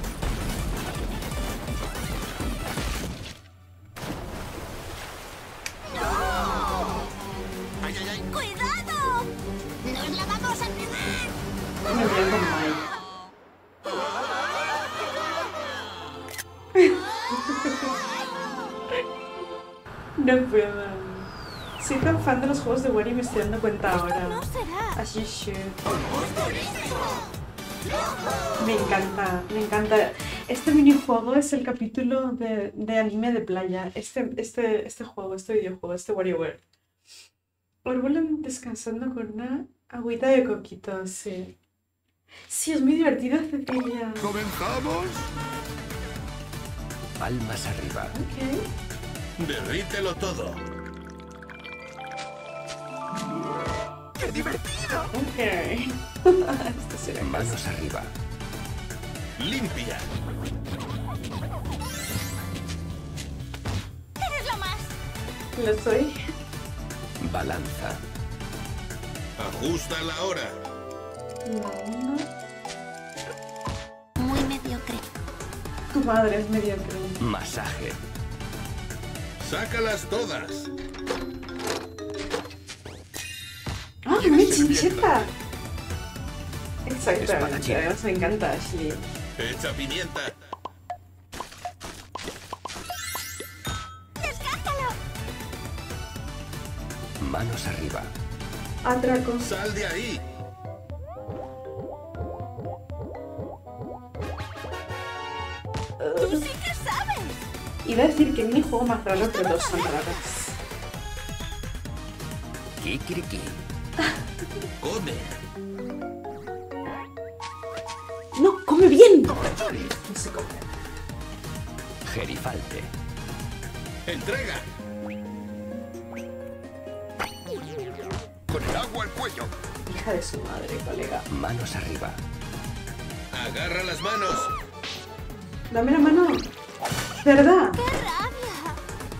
¡Cuidado! ¡Nos la vamos a quemar! Me voy con Mike. No puedo. Soy tan fan de los juegos de Wario y me estoy dando cuenta ahora. No será. As you should. Me encanta, me encanta. Este minijuego es el capítulo de anime de playa. Este juego, este videojuego, este WarioWare. Orbulan descansando con una agüita de coquito, sí. Sí, es muy divertido, Cecilia. ¿Comenzamos? Palmas arriba. Ok. Derrítelo todo. ¡Qué divertido! Ok. Esto será Manos arriba. Limpia. ¡Eres lo más! Lo soy. Balanza. Ajusta la hora. La una. Muy mediocre. Tu madre es mediocre. Masaje. Sácalas todas. ¡Ah, una chincheta! Exactamente. Espadachín. Además me encanta Ashley. Echa pimienta. ¡Descártalo! Manos arriba. Atraco. Sal de ahí. ¡Tú sí que sabes! Iba a decir que el minijuego más raro, pero dos son raros. Kikiriki. Come. ¡No! ¡Come bien! No se come. Gerifalte. Entrega. Con el agua al cuello. Hija de su madre, colega. Manos arriba. Agarra las manos. Dame la mano. ¿Verdad? ¡Qué rabia!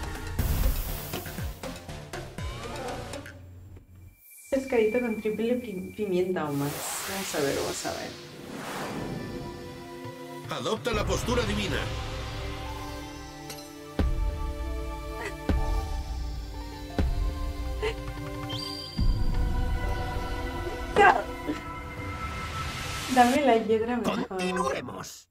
Pescadito con triple pimienta o más. Vamos a ver, vamos a ver. Adopta la postura divina. ¡Ya! Dame la hiedra mejor. Continuemos.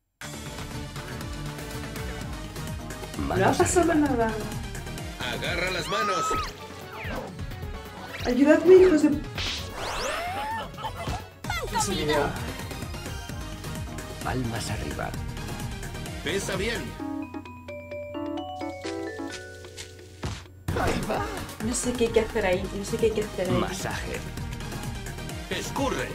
No ha Manos pasado arriba. nada. Agarra las manos. Ayudadme, hijos de... Es un video. Palmas arriba. Pesa bien. Ahí va. No sé qué hay que hacer ahí. No sé qué hay que hacer ahí. Masaje. Escurre.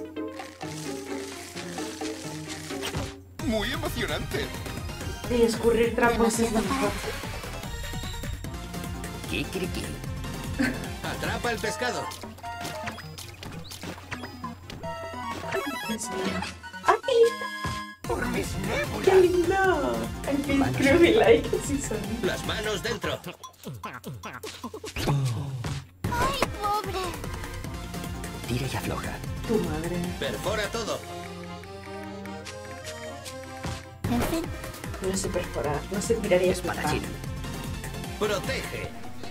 Muy emocionante. Y escurrir trapos es mejor. Kikiriki. Atrapa el pescado. Dios mío. ¡Ah, qué lindo! Por mis nébulas. ¡Qué lindo! I feel groovy like season. Las manos dentro. ¡Ay, pobre! Tira y afloja. Tu madre. Perfora todo. En fin, No sé perforar. No sé tirar y Espadachín. Protege.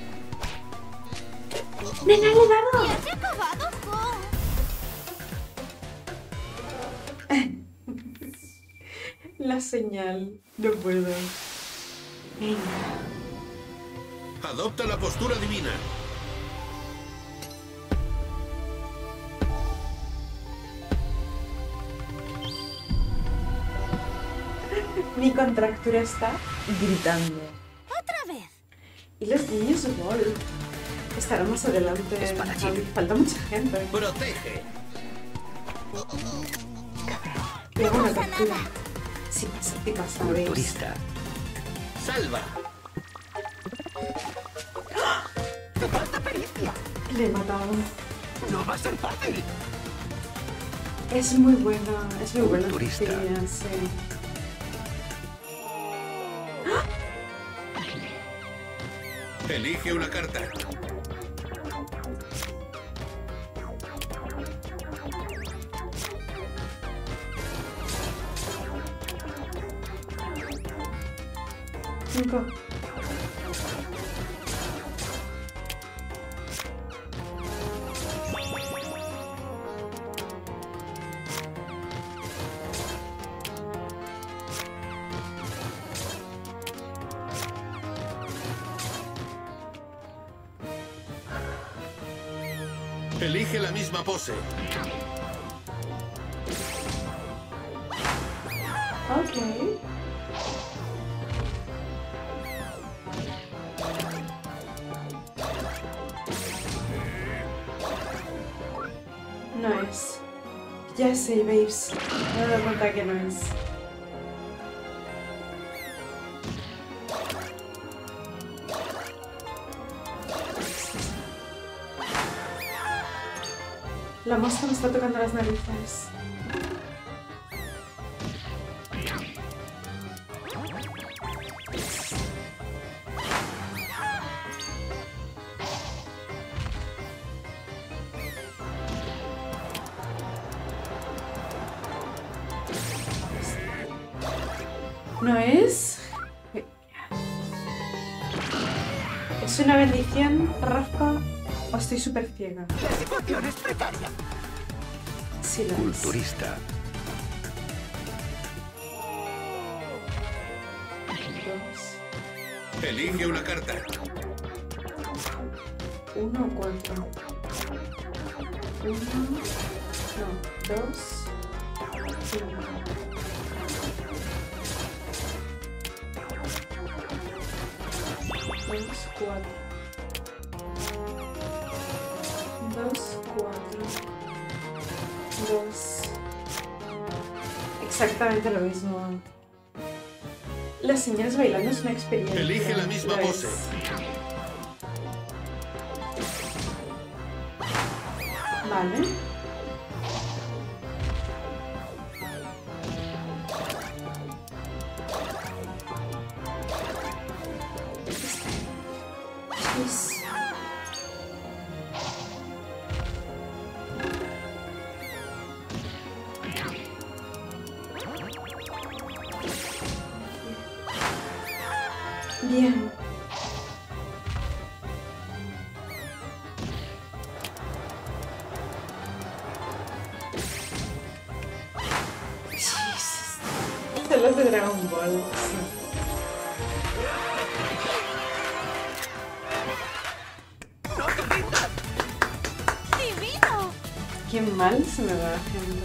¡Venga, le he dado! ¿ya se ha acabado, Jo? La señal. No puedo. Venga. Adopta la postura divina. Mi contractura está gritando. ¡Otra vez! Y los niños de Ball estarán más adelante. Espadachín. Falta mucha gente. Protege. Y hago una captura. Sí pasa, ¿veis? Turista. Salva. ¡Te falta pericia! Le he matado. ¡No va a ser fácil! Es muy buena Turista. experiencia, sí. Elige una carta. Cinco. Elige la misma pose. Ok. No es. Ya sé, babes. Me he dado cuenta que no es. La mosca me está tocando las narices. ¿No es? ¿Es una bendición, Rafa? ¿O estoy súper ciega? La situación es precaria. Sí, lo es. Culturista. Dos. Elige una carta. 1 o 4. 1. No, 2. 5. 2, 4. 2, 4. 2. Exactamente lo mismo. Las señoras bailando es una experiencia. Elige la misma Lo pose. es. Vale. Yes. Bien. Jesus. Son los de Dragon Ball. ¡Divino! Qué mal se me va la gente.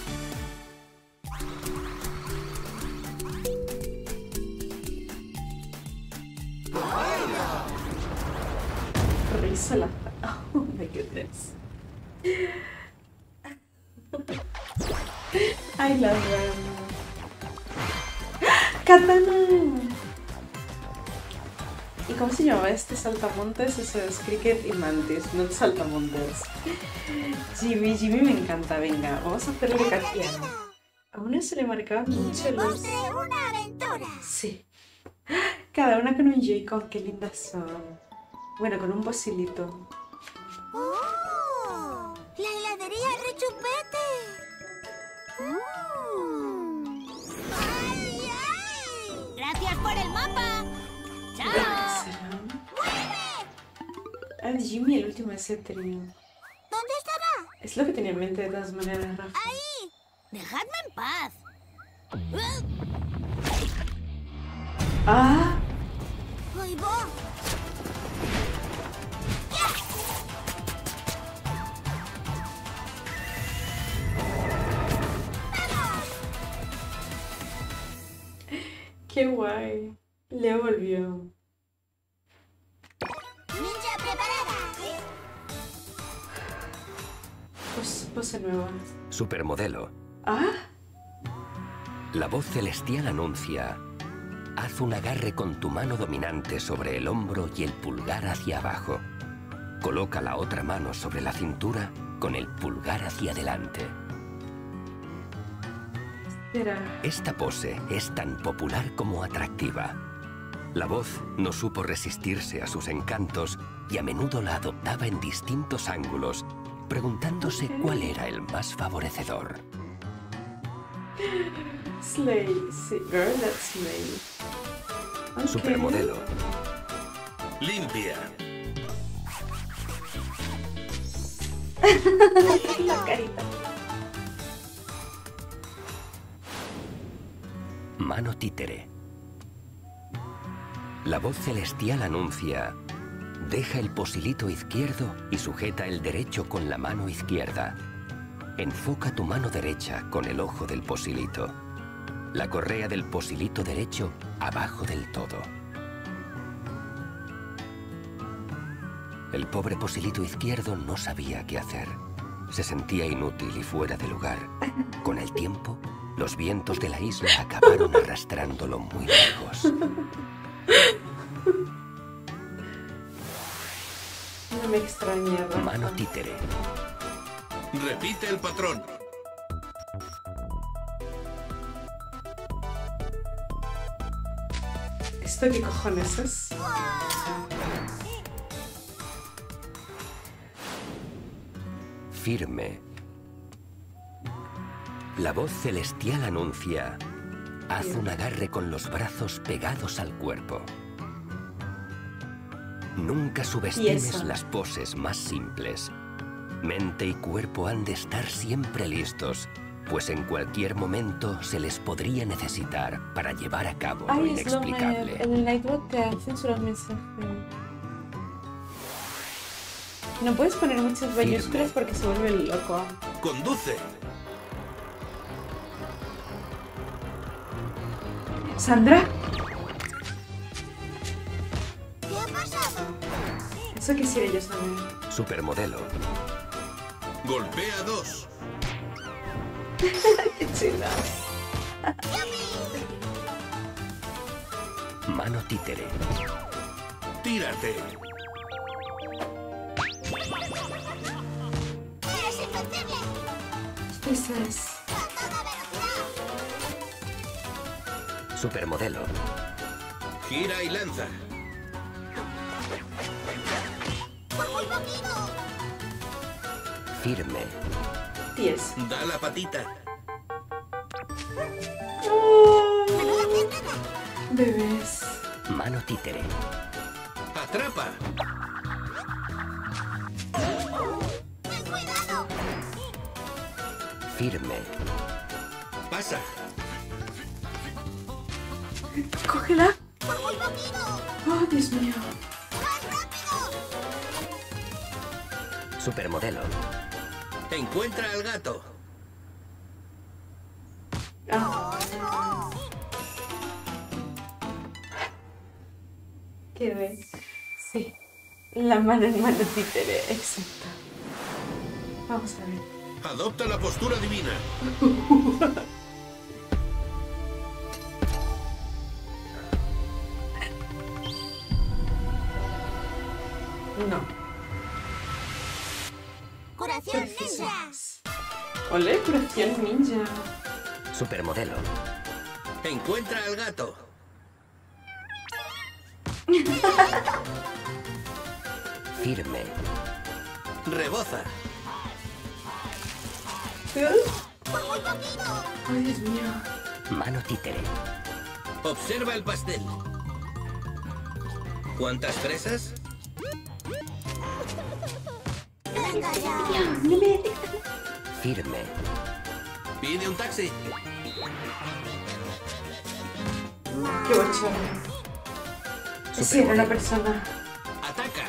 Risa la... Oh my goodness. I love them. ¡Katana! ¿Y cómo se llamaba este saltamontes? Eso es Cricket y Mantis, no saltamontes. Jimmy me encanta. Venga, vamos a hacerle cachiano. A una se le marcaban mucho los... ¡Posee una aventura! Sí. Cada una con un Joy-Con, qué lindas son. Bueno, con un bosilito. ¡Oh! ¡La heladería Rechupete! ¡Ay, ay! ¡Gracias por el mapa! ¡Chao! Ah, Jimmy, el último de ese trío. ¿Dónde estará? Es lo que tenía en mente de todas maneras, Rafa. ¡Ahí! ¡Dejadme en paz! Ah, Ahí va. qué guay. Leo volvió. Ninja preparada. Pose nueva. Supermodelo. Ah, La voz celestial anuncia: haz un agarre con tu mano dominante sobre el hombro y el pulgar hacia abajo. Coloca la otra mano sobre la cintura con el pulgar hacia adelante. espera. Esta pose es tan popular como atractiva. La voz no supo resistirse a sus encantos y a menudo la adoptaba en distintos ángulos, preguntándose cuál era el más favorecedor. Slay. Sí, girl, that's Slay. Ok. Supermodelo. Limpia. La carita. Mano títere. La voz celestial anuncia: deja el posilito izquierdo y sujeta el derecho con la mano izquierda. Enfoca tu mano derecha con el ojo del posilito. La correa del posilito derecho abajo del todo. El pobre posilito izquierdo no sabía qué hacer. Se sentía inútil y fuera de lugar. Con el tiempo, los vientos de la isla acabaron arrastrándolo muy lejos. No me extraña, Rafa. Mano títere. Repite el patrón. ¿Esto qué cojones es? Firme. La voz celestial anuncia: haz un agarre con los brazos pegados al cuerpo. Nunca subestimes eso. las poses más simples. Mente y cuerpo han de estar siempre listos, pues en cualquier momento se les podría necesitar para llevar a cabo lo Ay, inexplicable. en el Nightbot te censuras mensaje. No puedes poner muchas mayúsculas porque se vuelve loco. Conduce. ¿Sandra? ¿Qué ha pasado? Eso quisiera yo saber. Supermodelo. Golpea 2. Qué chula. Mano títere. Tírate. ¡Eres invencible! Esa es. ¡A toda velocidad! Supermodelo. Gira y lanza. ¡Por muy poquito! Firme. Tieso. Da la patita. ¡Menuda piernada! Bebés. Mano títere. Atrapa. ¡Ten cuidado! Firme. Pasa. Cógela. ¡Por muy poquito! Oh, Dios mío. ¡Más rápido! Supermodelo. Encuentra al gato. Ah, ¡Oh, ¿qué ves? Sí. La mano en mano títere, exacto. Vamos a ver. Adopta la postura divina. No. ¡Curación ninja! Ole, curación ninja. Supermodelo. Encuentra al gato. Firme. Reboza. ¡Por muy poquito! Ay, Dios mío. Mano títere. Observa el pastel. ¿Cuántas fresas? ¡Venga ya! Firme. Pide un taxi. Qué bochorno. Sí, era una persona. ¡Ataca!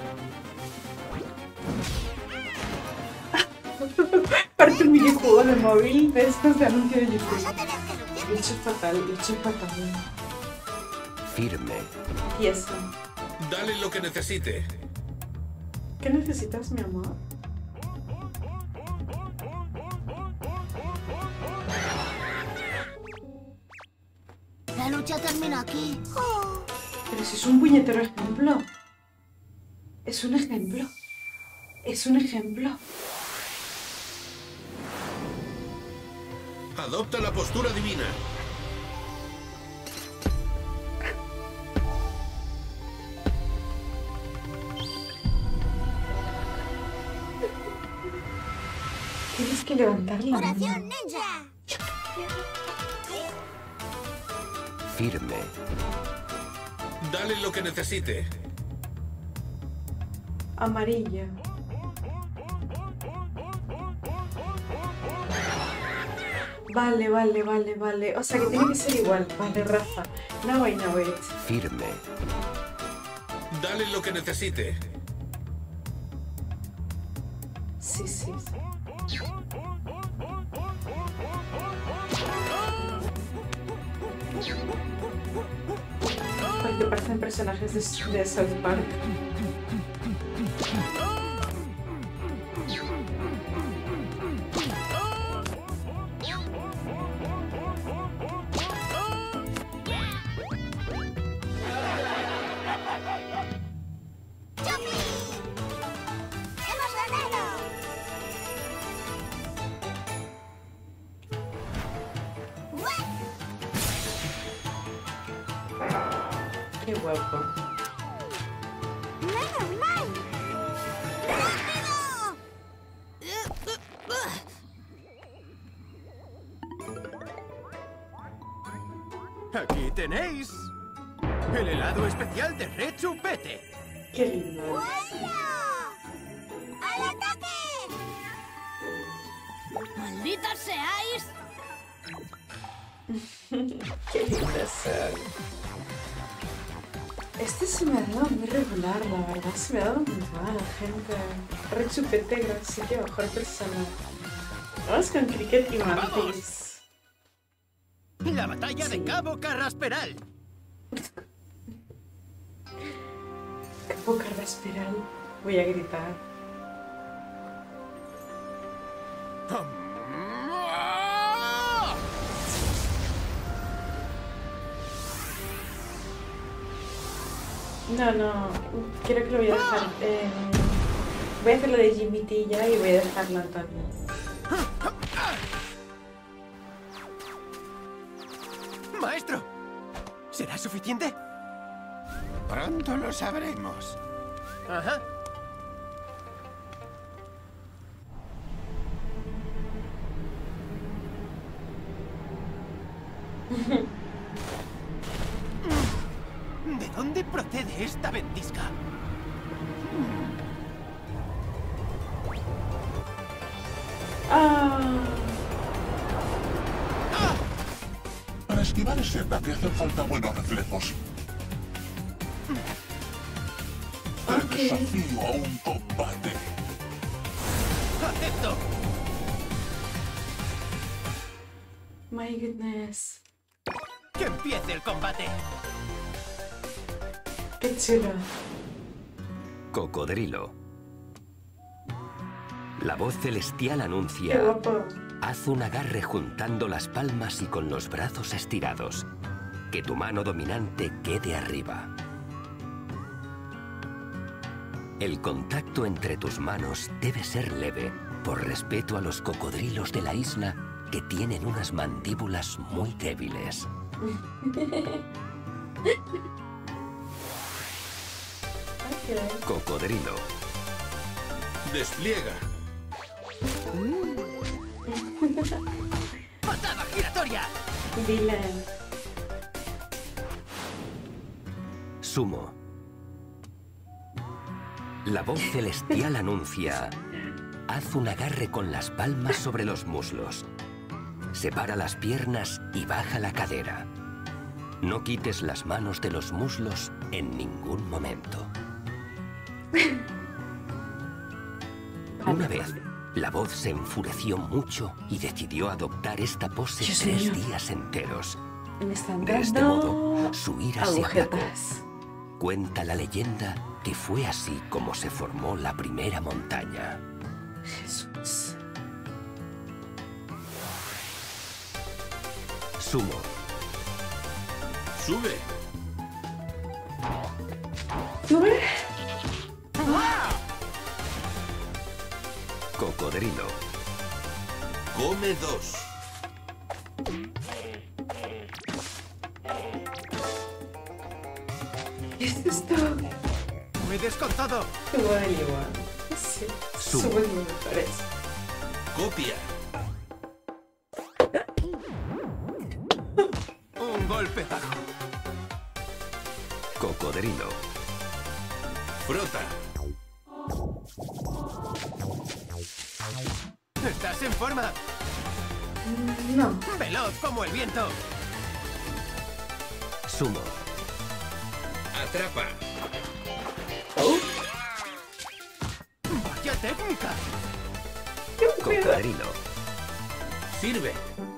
Parece un videojuego de móvil de estos de anuncio de YouTube. Vas a tener que luchar. Lo he hecho fatal, lo he hecho fatal. Firme. Y eso. Dale lo que necesite. ¿Qué necesitas, mi amor? La lucha termina aquí. Pero si es un puñetero ejemplo. Es un ejemplo. Es un ejemplo. Adopta la postura divina. Tienes que levantar la mano. ¡Oración ninja! Firme. Dale lo que necesite. Amarilla. Vale. O sea que tiene que ser igual. Vale, Rafa. Now I know it. Firme. Dale lo que necesite. Sí. Porque parecen personajes de South Park. ¡Hemos ganado! Qué guapo. ¡Menos mal! ¡Rápido! Aquí tenéis el helado especial de Red Chupete. Qué lindo. ¡Vuela! ¡Al ataque! ¡Malditas seáis! Qué lindas son. Este se me ha dado muy regular, la verdad. Se me ha dado muy mal, gente. Red Chupete, sí que mejor persona. Vamos con Cricket y Mantis. La batalla de Cabo Carrasperal. Cabo Carrasperal. Voy a gritar. No. Creo que lo voy a dejar. Voy a hacer lo de Jimmy T ya y voy a dejarlo a Antonio. Maestro, ¿será suficiente? Pronto lo sabremos. Ajá. ¿De dónde procede esta ventisca? Para esquivar ese ataque hacen falta buenos reflejos. Te desafío a un combate. ¡Acepto! My goodness. ¡Que empiece el combate! Qué chulo. Cocodrilo. La voz celestial Qué anuncia: guapo. haz un agarre juntando las palmas y con los brazos estirados. Que tu mano dominante quede arriba. El contacto entre tus manos debe ser leve, por respeto a los cocodrilos de la isla que tienen unas mandíbulas muy débiles. Cocodrilo. Despliega. ¡Patada giratoria! Dylan. Sumo. La voz celestial anuncia: haz un agarre con las palmas sobre los muslos. Separa las piernas y baja la cadera. No quites las manos de los muslos en ningún momento. Una vez, la voz se enfureció mucho y decidió adoptar esta pose Dios 3 mío. días enteros. Me están De este dando modo, su ira se aplacó. agujetas. Cuenta la leyenda que fue así como se formó la primera montaña. Jesús. Sumo, Sube. ¿Sube? cocodrilo, Come 2. ¿Qué es esto? Muy descontado. Subo del igual. Sí. Subo. Subo de los mejores. Copia. Un golpe bajo. cocodrilo, Frota. ¿Estás en forma? No. Veloz como el viento. sumo, Atrapa. ¡Vaya técnica! cocodrilo, Sirve.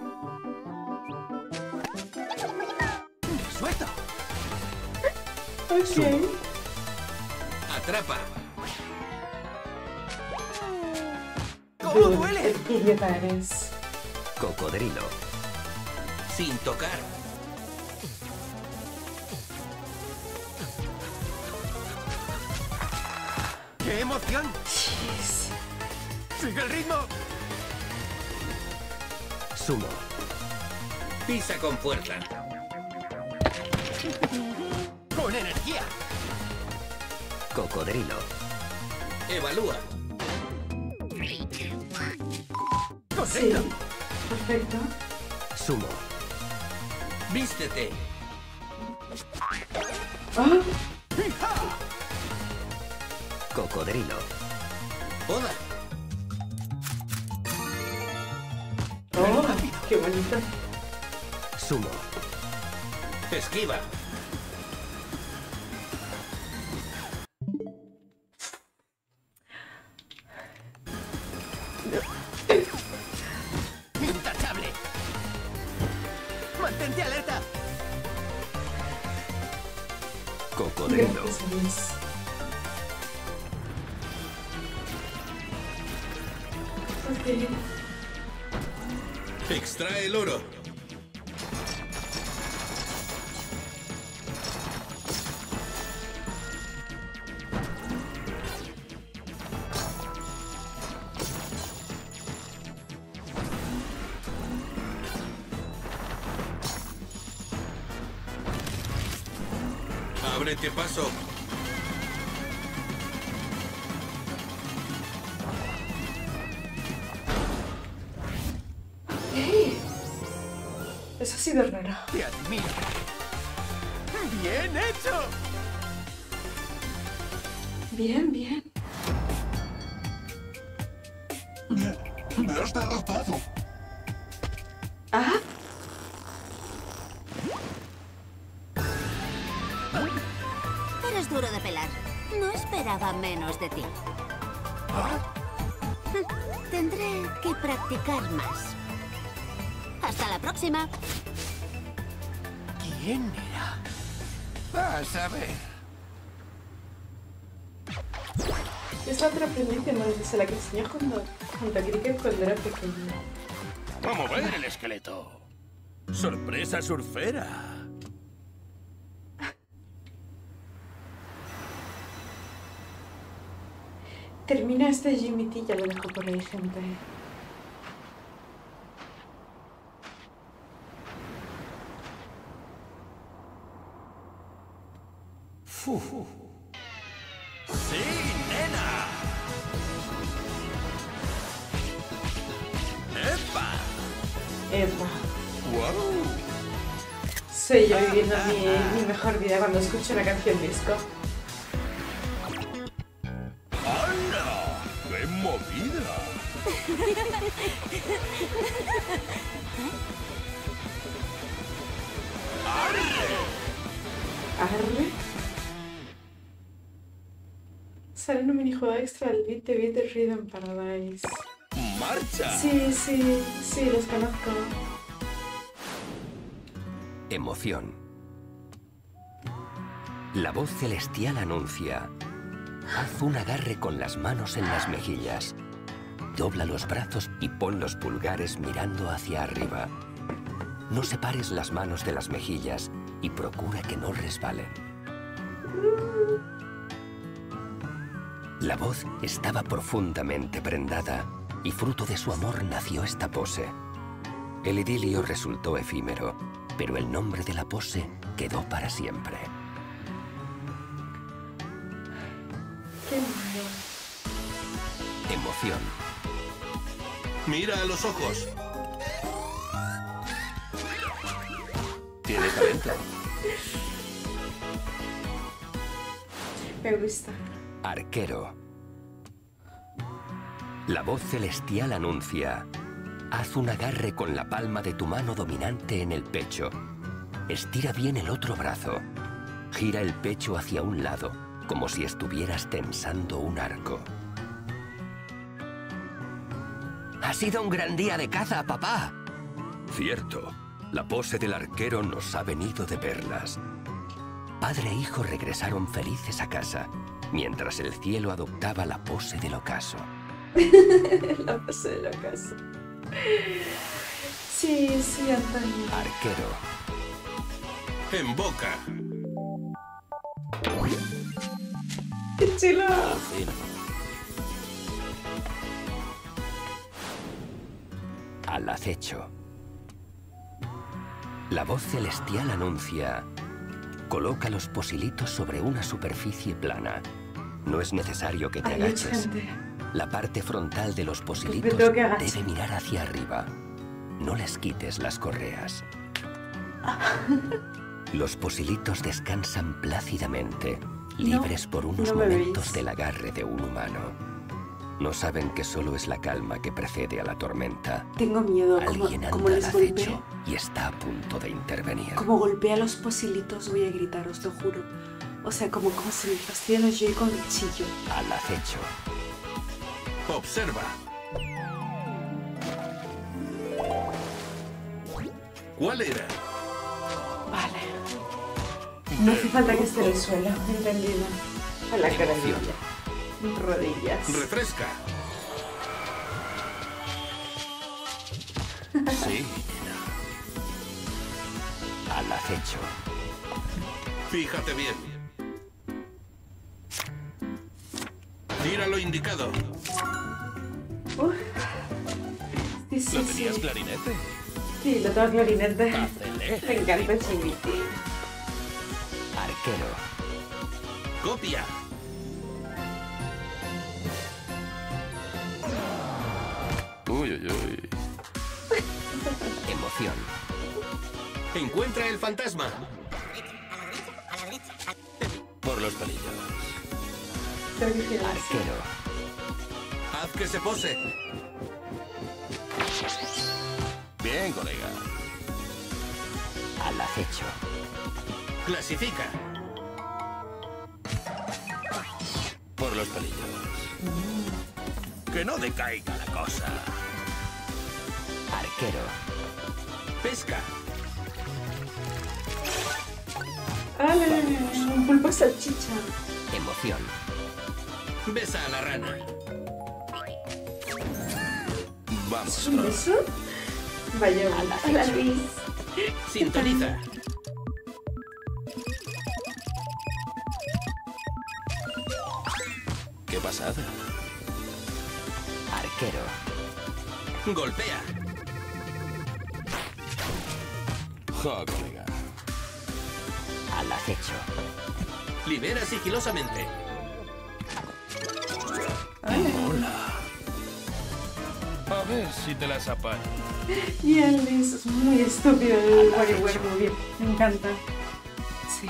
¡Suelto! Ok. Atrapa. ¿Cómo duele? Qué idiota eres. cocodrilo, Sin tocar. ¡Qué emoción! Jeez. ¡Sigue el ritmo! sumo, Pisa con fuerza. ¡Con energía! cocodrilo, Evalúa. Sí. ¡Correcto! Perfecto. sumo, Vístete. Ah, cocodrilo, Poda. oh, qué bonito. sumo, Esquiva. ¡Intachable! ¡Mantente alerta! cocodrilo, Gracias a Dios. Ok. Extrae el oro. Ábrete paso. Hey. Eso ha sido raro. ¡Te admiro! ¡Bien hecho! Bien, bien. Me has derrotado. Ah, Eres duro de pelar. No esperaba menos de ti. Tendré que practicar más. Hasta la próxima. ¿Quién era? Vas a ver. es la otra aprendiz ¿no? Se la que enseñó junto a Cricket cuando era pequeño. ¡A mover el esqueleto! ¡Sorpresa surfera! Termina este Jimmy T, ya lo dejo por ahí, gente. ¡Sí, nena! ¡Epa! Epa. ¡Wow! Soy yo viviendo mi mejor vida cuando escucho una canción disco. ¡Hala! ¡Qué movida! ¡Arre! Arre. Sale en un minijuego extra el Beat the Beat de Rhythm Paradise. ¡Marcha! Sí, los conozco. Emoción. La voz celestial anuncia: haz un agarre con las manos en las mejillas. Dobla los brazos y pon los pulgares mirando hacia arriba. No separes las manos de las mejillas y procura que no resbalen. La voz estaba profundamente prendada y fruto de su amor nació esta pose. El idilio resultó efímero, pero el nombre de la pose quedó para siempre. Qué malo. Emoción. Mira a los ojos. Tiene talento. Me gusta. Arquero. La voz celestial anuncia: haz un agarre con la palma de tu mano dominante en el pecho. Estira bien el otro brazo. Gira el pecho hacia un lado, como si estuvieras tensando un arco. ¡Ha sido un gran día de caza, papá! Cierto. La pose del arquero nos ha venido de perlas. Padre e hijo regresaron felices a casa, mientras el cielo adoptaba la pose del ocaso. La pose del ocaso. Sí, Antonio. Arquero. En boca. ¡Qué chulo! Al acecho. La voz celestial anuncia: coloca los posilitos sobre una superficie plana. No es necesario que te Ay, agaches. gente. La parte frontal de los posilitos tengo que agachar. debe mirar hacia arriba. No les quites las correas. Los posilitos descansan plácidamente, libres por unos no me momentos veis. del agarre de un humano. No saben que solo es la calma que precede a la tormenta. Tengo miedo, Alguien como anda al les golpee. acecho y está a punto de intervenir. Como golpea los posilitos, voy a gritar, os lo juro. O sea, como se me fastidian los Joy-Con chillo. Al acecho. Observa. ¿Cuál era? Vale. No hace falta que esté en el suelo, entendido. A la Emoción. carilla. Rodillas. Refresca. Sí. Al acecho. Fíjate bien. Tira lo indicado. Sí, ¿Lo tenías clarinete? Sí, lo tengo clarinete. Acelera. Me encanta Chimiti. Arquero. Copia. Uy, uy, uy. Emoción. Encuentra el fantasma. Por los pelillos. Arquero. Haz que se pose. Bien, colega. Al acecho. Clasifica. Por los pelillos. Que no decaiga la cosa. Arquero. Pesca. Un pulpo salchicha. Emoción. Besa a la rana. Vamos. ¿Es un beso? Vaya, hola Luis. Sintoniza. Qué pasada. Arquero. Golpea. Jo, colega. Al acecho. Libera sigilosamente. Hola. A ver si te las apaño. Y el Luis es muy estúpido el WarioWare Movie. Me encanta. Sí.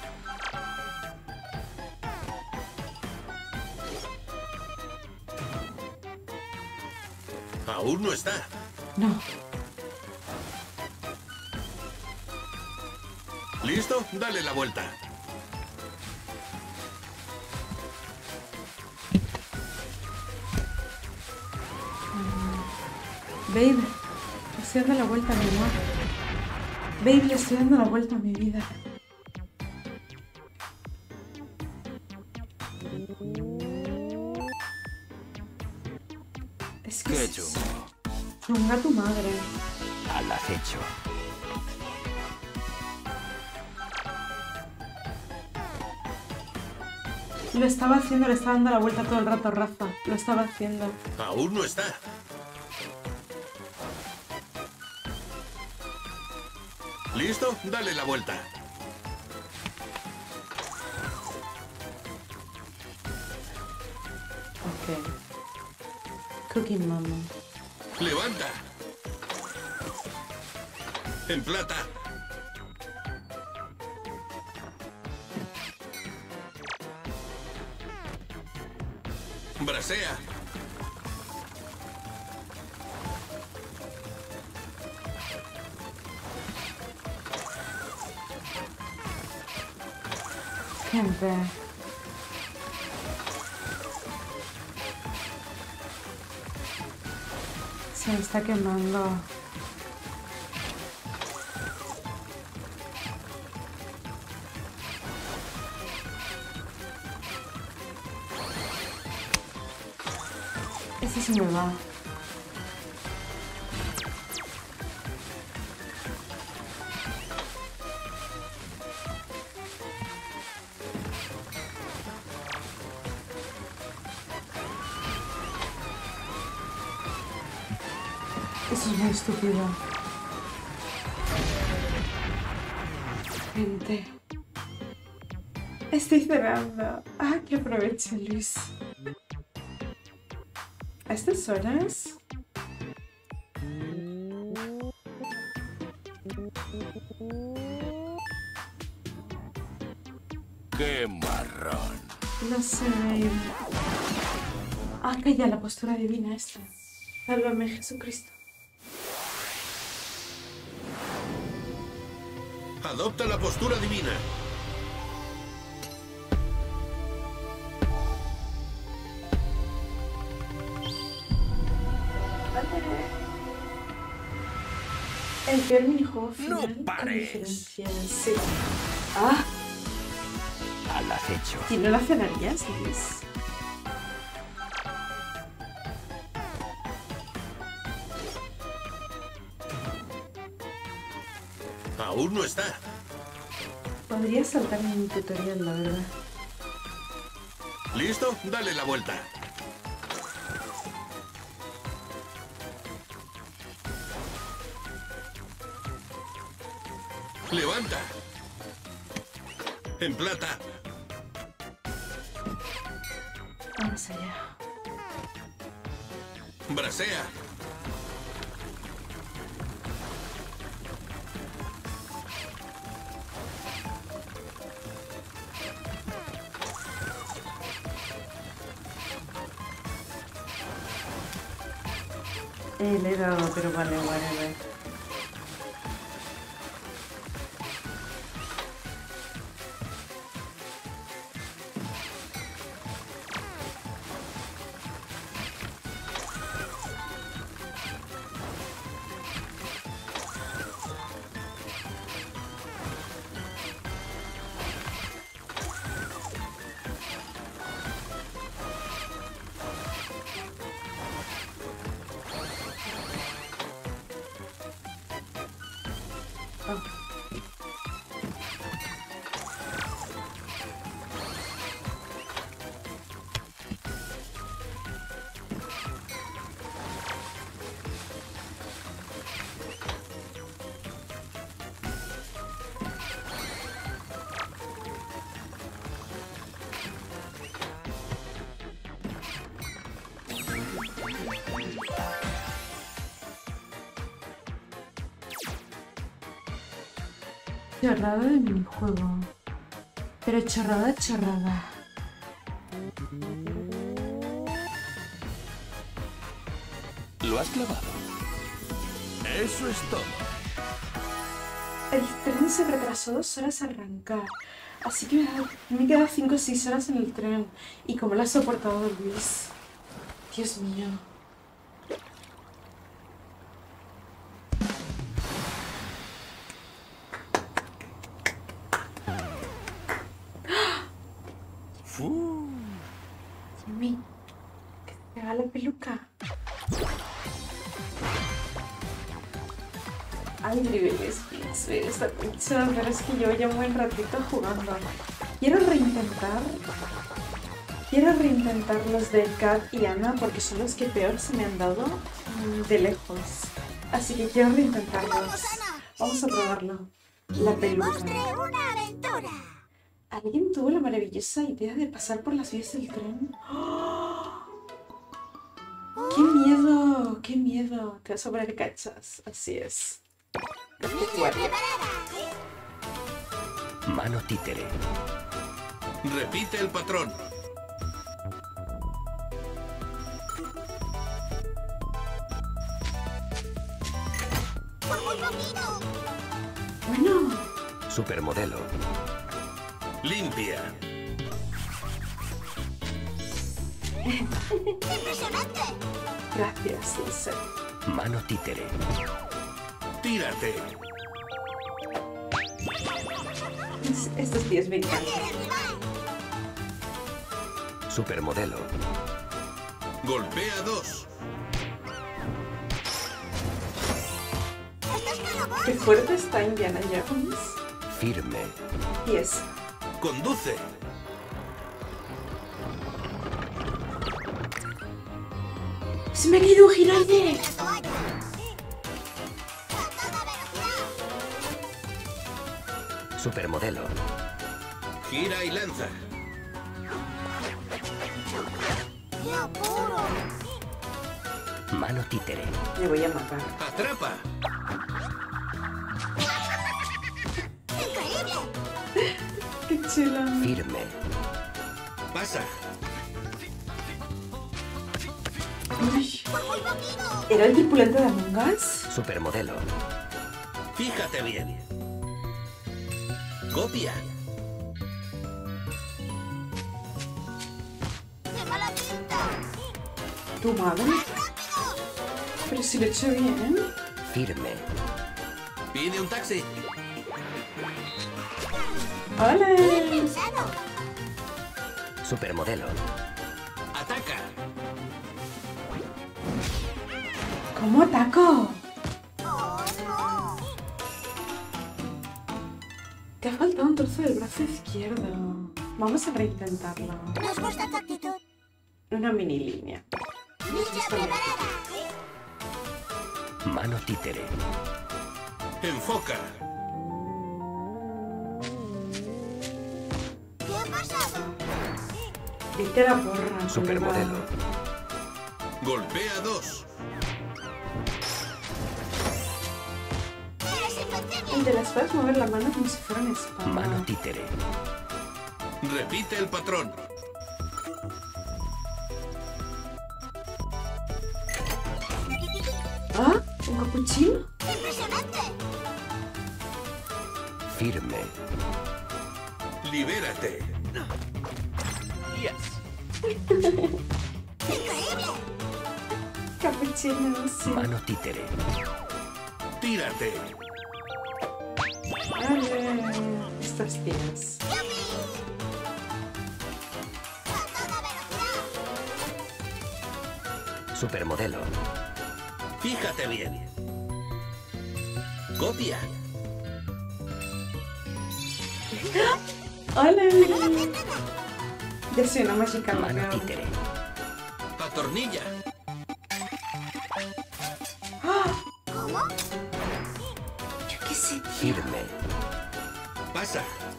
Aún no está. No. ¿Listo? Dale la vuelta. Babe, le estoy dando la vuelta a mi amor. Babe, le estoy dando la vuelta a mi vida. Es que ¡Qué es chungo! chunga tu madre. Al acecho. Lo estaba haciendo, le estaba dando la vuelta todo el rato, Rafa. Lo estaba haciendo. Aún no está. ¿Listo? Dale la vuelta. Ok. Cooking Mama. ¡Levanta! En plata. Brasea. Gente. Se me está quemando. Ese se me va. Eso es muy estúpido. Gente. Estoy cerrando. Ah, que aproveche, Luis. ¿A estas horas? ¡Qué marrón! No sé, babe. Ah, calla, la postura divina esta. Sálvame, Jesucristo. Adopta la postura divina. El peor minijuego final. ¡No con pares! diferencia, sí. Ah, Al acecho. ¿y no la cenarías, Luis? Aún no está. Podría saltarme un tutorial, la verdad. ¿Listo? Dale la vuelta. Levanta. En plata. Vamos allá. Brasea. Le he dado, pero vale, whatever. Chorrada de minijuego. Pero chorrada, chorrada. ¿Lo has clavado? Eso es todo. El tren se retrasó 2 horas a arrancar. Así que me he quedado 5 o 6 horas en el tren. ¿Y cómo lo has soportado, Luis? Dios mío. Jimmy, que te haga la peluca. Ay, Dribblis, está pinchado, pero es que yo ya un buen ratito jugando. Quiero reintentar los de Kat y Ana porque son los que peor se me han dado de lejos. Así que quiero reintentarlos. Vamos a probarlo. La peluca. Una aventura. ¿Alguien tuvo la maravillosa idea de pasar por las vías del tren? ¡Oh! ¡Qué miedo! ¡Qué miedo! Te vas a poner cachas. Así es. Mano títere. Repite el patrón. Bueno. Supermodelo. Limpia. ¡Impresionante! Gracias, Dulce. Mano títere. Tírate. Estos días me encantan. Supermodelo. Golpea 2. Qué fuerte está Indiana Jones. Firme. Y es. Conduce. ¡Se me ha caído un gigante! Supermodelo. Gira y lanza. Mano títere. Me voy a matar. Atrapa. ¡Qué chula! Firme. Pasa. Uy. ¿Era el tripulante de Among Us? Supermodelo. Fíjate bien. Copia. ¿Tu madre? Pero si lo he hecho bien. Firme. Pide un taxi. ¡Ole! Supermodelo. Ataca. ¿Cómo ataco? Te ha faltado un trozo del brazo izquierdo. Vamos a reintentarlo. Nos gusta tu actitud. Una mini línea. Ninja preparada. Mano títere. Enfoca. ¿Qué ha pasado? Vete a la porra. Supermodelo. Golpea 2. Eres invencible. El de las puedes mover la mano como si fuera una espada. Mano títere. Repite el patrón. ¿Ah? ¿Un capuchino? Impresionante. Firme. Libérate. Increíble. Capuchino, sí. Mano títere. Tírate. Vale. Estas tías. Supermodelo. Fíjate bien. Copia. ¡Hola! Ya soy una mágica Mano loca. títere. Atornilla. ¿Cómo? Yo qué sé, tío. Firme. Pasa.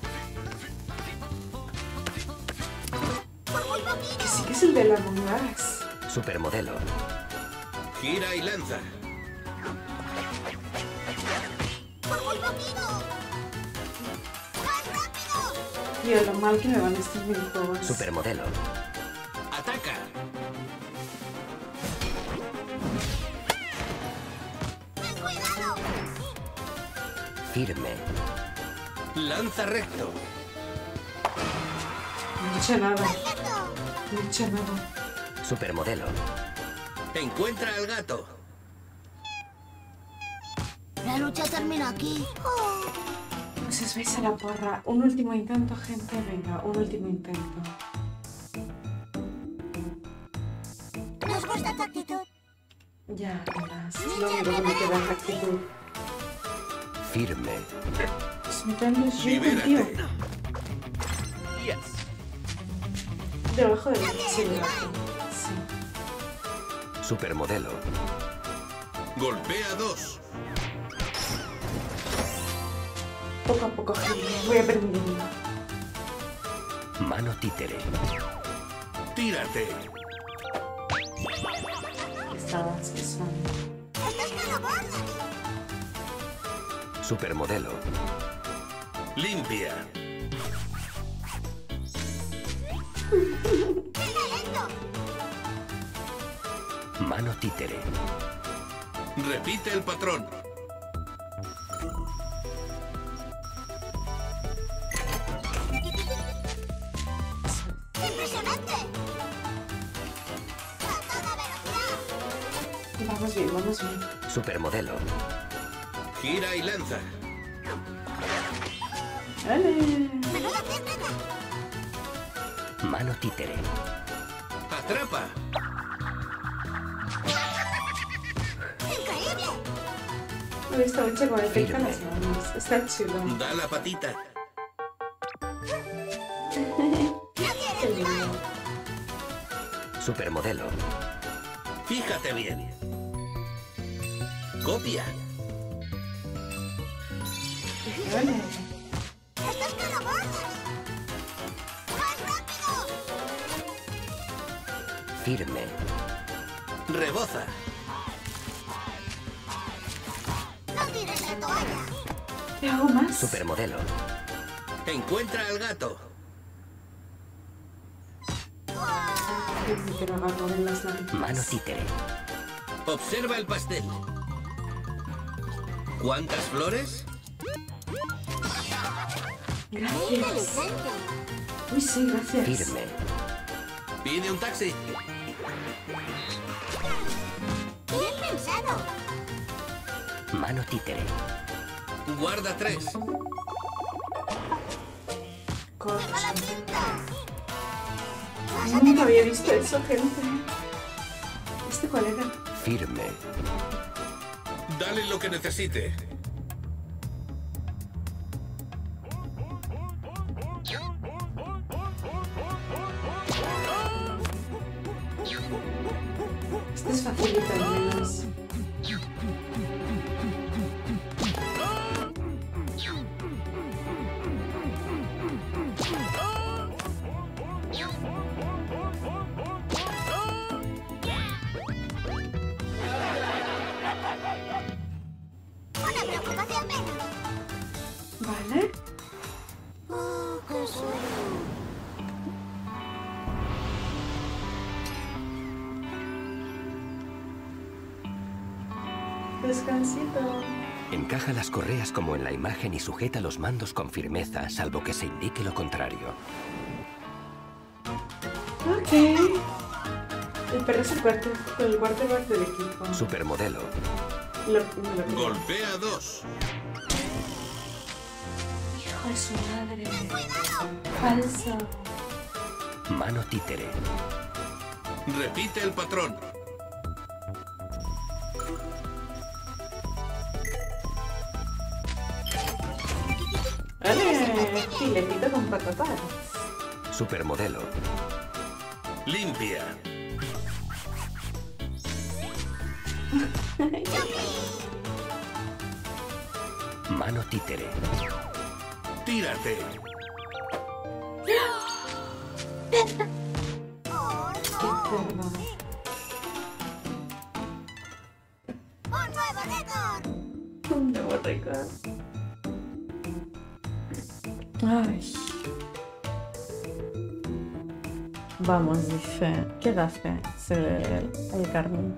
Que sí que es el de la Among Us. Supermodelo. Gira y lanza. Tío, lo mal que me van estos minijuegos. Supermodelo. Ataca. Firme. Lanza recto. No he hecho nada. No he hecho nada. Supermodelo. Encuentra al gato. La lucha termina aquí. Pues os vais a la porra. Un último intento, gente. Venga, un último intento. Ya, verás. Es lo único que me queda en la actitud. Firme. Se me traen los Joy-Con, tío. Libérate. Debajo de la sí, debajo. Sí. Supermodelo. Golpea 2. Poco a poco, gente. Voy aprendiendo. Mano títere. Tírate. Estabas pensando. Supermodelo. Limpia. Mano títere. Repite el patrón. Vamos bien, vamos bien. Supermodelo. Gira y lanza. ¡Vale! Mano títere. Atrapa. Me gusta mucho cómo le pican las manos. Está chulo. Da la patita. Qué lindo. Supermodelo. Fíjate bien. Copia. Vale. Firme. Reboza. ¿Qué hago más? Supermodelo. Encuentra al gato. Me quiero agarrar en las narices. Mano títere. Observa el pastel. ¿Cuántas flores? Gracias. Uy, sí, gracias. Firme. Pide un taxi. Bien pensado. Mano títere. Guarda 3. Coche. Nunca había visto eso, gente. ¿Este cuál era? Firme. Dale lo que necesite. Este es facilito, al menos. Una preocupación menos. Vale. Oh, qué sueño. Descansito. Encaja las correas como en la imagen y sujeta los mandos con firmeza, salvo que se indique lo contrario. Ok. El perro es el quarterback del equipo. Supermodelo. Lo Golpea 2. Hijo de su madre. Falso. Mano títere. Repite el patrón. Vale. Filetito con patatas. Supermodelo. Limpia. Mano títere. Tírate. Qué cerdo. ¡Un nuevo récord! Un nuevo récord. Ay. Vamos, dice. ¿Qué hace? El Carmen.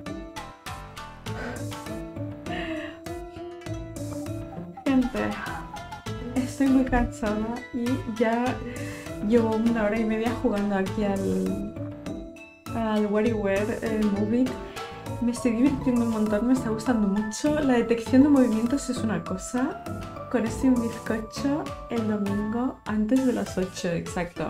Gente, estoy muy cansada y ya llevo 1 hora y media jugando aquí al WarioWare Movie. Me estoy divirtiendo un montón, me está gustando mucho. La detección de movimientos es una cosa. Con esto y un bizcocho el domingo antes de las 8, exacto.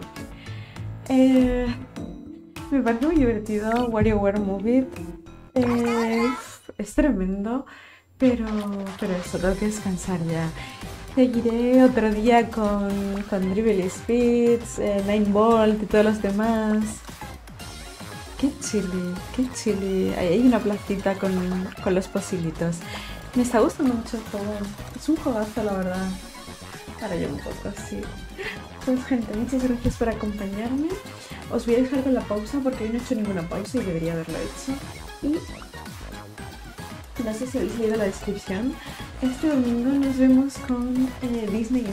Me parece muy divertido WarioWare Movie. es tremendo, pero eso, tengo que descansar ya. Seguiré otro día con Dribble Speeds, Nine Bolt y todos los demás. Qué chili, qué chili. Ahí hay una placita con los posilitos. Me está gustando mucho el juego. Es un juegazo, la verdad. Ahora yo un poco, sí. Pues gente, muchas gracias por acompañarme. Os voy a dejar con la pausa porque hoy no he hecho ninguna pausa y debería haberlo hecho. Y no sé si habéis leído la descripción. Este domingo nos vemos con Disney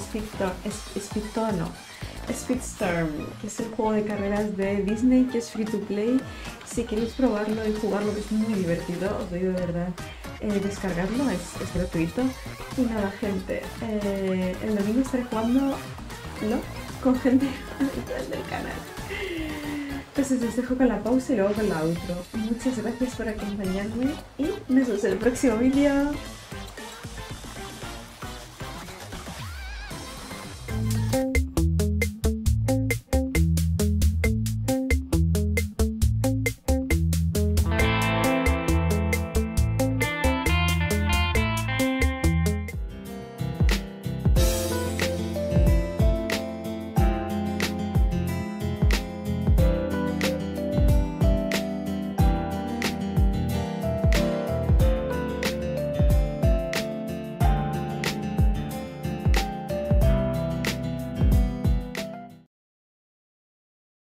Speedstorm, que es el juego de carreras de Disney que es free to play. Si queréis probarlo y jugarlo, que es muy divertido, os doy de verdad descargarlo, es gratuito. Y nada, gente, el domingo estaré jugando con gente habitual del canal. Entonces os dejo con la pausa y luego con la outro. Muchas gracias por acompañarme y nos vemos en el próximo vídeo.